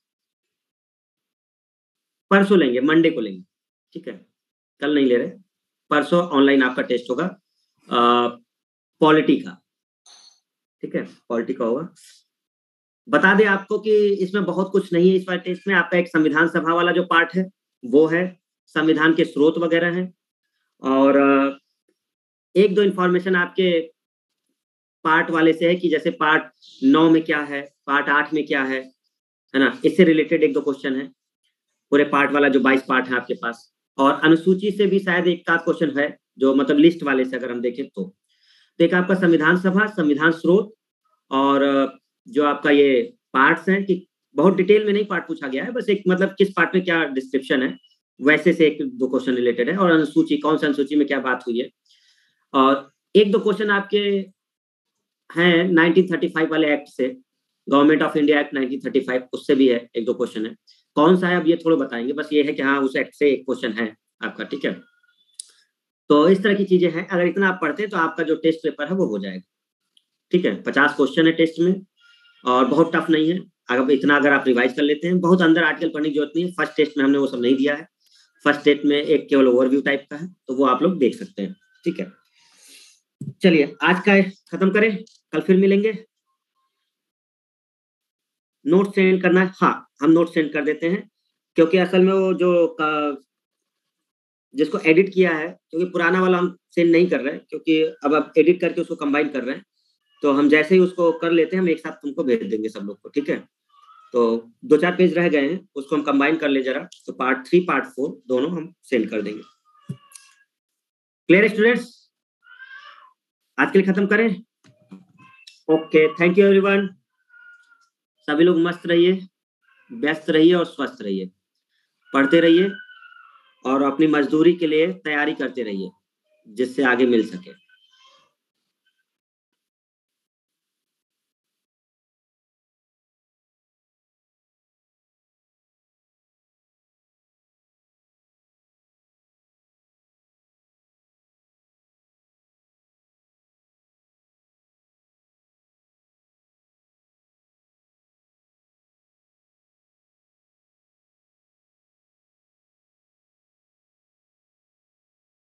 परसों लेंगे, मंडे को लेंगे, ठीक है। कल नहीं ले रहे, परसों ऑनलाइन आपका टेस्ट होगा पॉलिटी का, ठीक है, पॉलिटी का होगा। बता दें आपको कि इसमें बहुत कुछ नहीं है इस बार टेस्ट में। आपका एक संविधान सभा वाला जो पार्ट है वो है, संविधान के स्रोत वगैरह हैं, और एक दो इंफॉर्मेशन आपके पार्ट वाले से है कि जैसे पार्ट नौ में क्या है, पार्ट आठ में क्या है है ना, इससे रिलेटेड एक दो क्वेश्चन है। पूरे पार्ट वाला जो बाईस पार्ट है आपके पास, और अनुसूची से भी शायद एक का क्वेश्चन है, जो मतलब लिस्ट वाले से अगर हम देखें तो। तो एक आपका संविधान सभा, संविधान स्रोत, और जो आपका ये पार्ट्स हैं, कि बहुत डिटेल में नहीं पार्ट पूछा गया है, बस एक मतलब किस पार्ट में क्या डिस्क्रिप्शन है, वैसे से एक दो क्वेश्चन रिलेटेड है। और अनुसूची, कौन सा अनुसूची में क्या बात हुई है। और एक दो क्वेश्चन आपके हैं नाइनटीन थर्टी फाइव वाले एक्ट से, government of India act nineteen thirty five, उससे भी है, एक दो क्वेश्चन है। कौन सा है अब ये थोड़ा बताएंगे, बस ये है कि हाँ उस एक्ट से एक क्वेश्चन है आपका, ठीक है। तो इस तरह की चीजें हैं, अगर इतना आप पढ़ते हैं तो आपका जो टेस्ट पेपर है वो हो जाएगा, ठीक है। पचास क्वेश्चन है टेस्ट में, और बहुत टफ नहीं है। अगर इतना अगर आप रिवाइज कर लेते हैं, बहुत अंदर आर्टिकल पढ़ने की जरूरत नहीं है। फर्स्ट टेस्ट में हमने वो सब नहीं दिया है, फर्स्ट टेस्ट में एक केवल ओवरव्यू टाइप का है, तो वो आप लोग देख सकते हैं, ठीक है। चलिए आज का खत्म करें, कल फिर मिलेंगे। नोट सेंड करना है, हाँ हम नोट सेंड कर देते हैं, क्योंकि असल में वो जो जिसको एडिट किया है, क्योंकि पुराना वाला हम सेंड नहीं कर रहे हैं, क्योंकि अब आप एडिट करके उसको कंबाइन कर रहे हैं, तो हम जैसे ही उसको कर लेते हैं हम एक साथ तुमको भेज देंगे सब लोग को, ठीक है। तो दो चार पेज रह गए हैं, उसको हम कंबाइन कर ले जरा, तो पार्ट थ्री पार्ट फोर दोनों हम सेंड कर देंगे। क्लियर स्टूडेंट्स, आज के लिए खत्म करें। Okay, thank you everyone. सभी लोग मस्त रहिए, व्यस्त रहिए और स्वस्थ रहिए, पढ़ते रहिए और अपनी मजदूरी के लिए तैयारी करते रहिए, जिससे आगे मिल सके।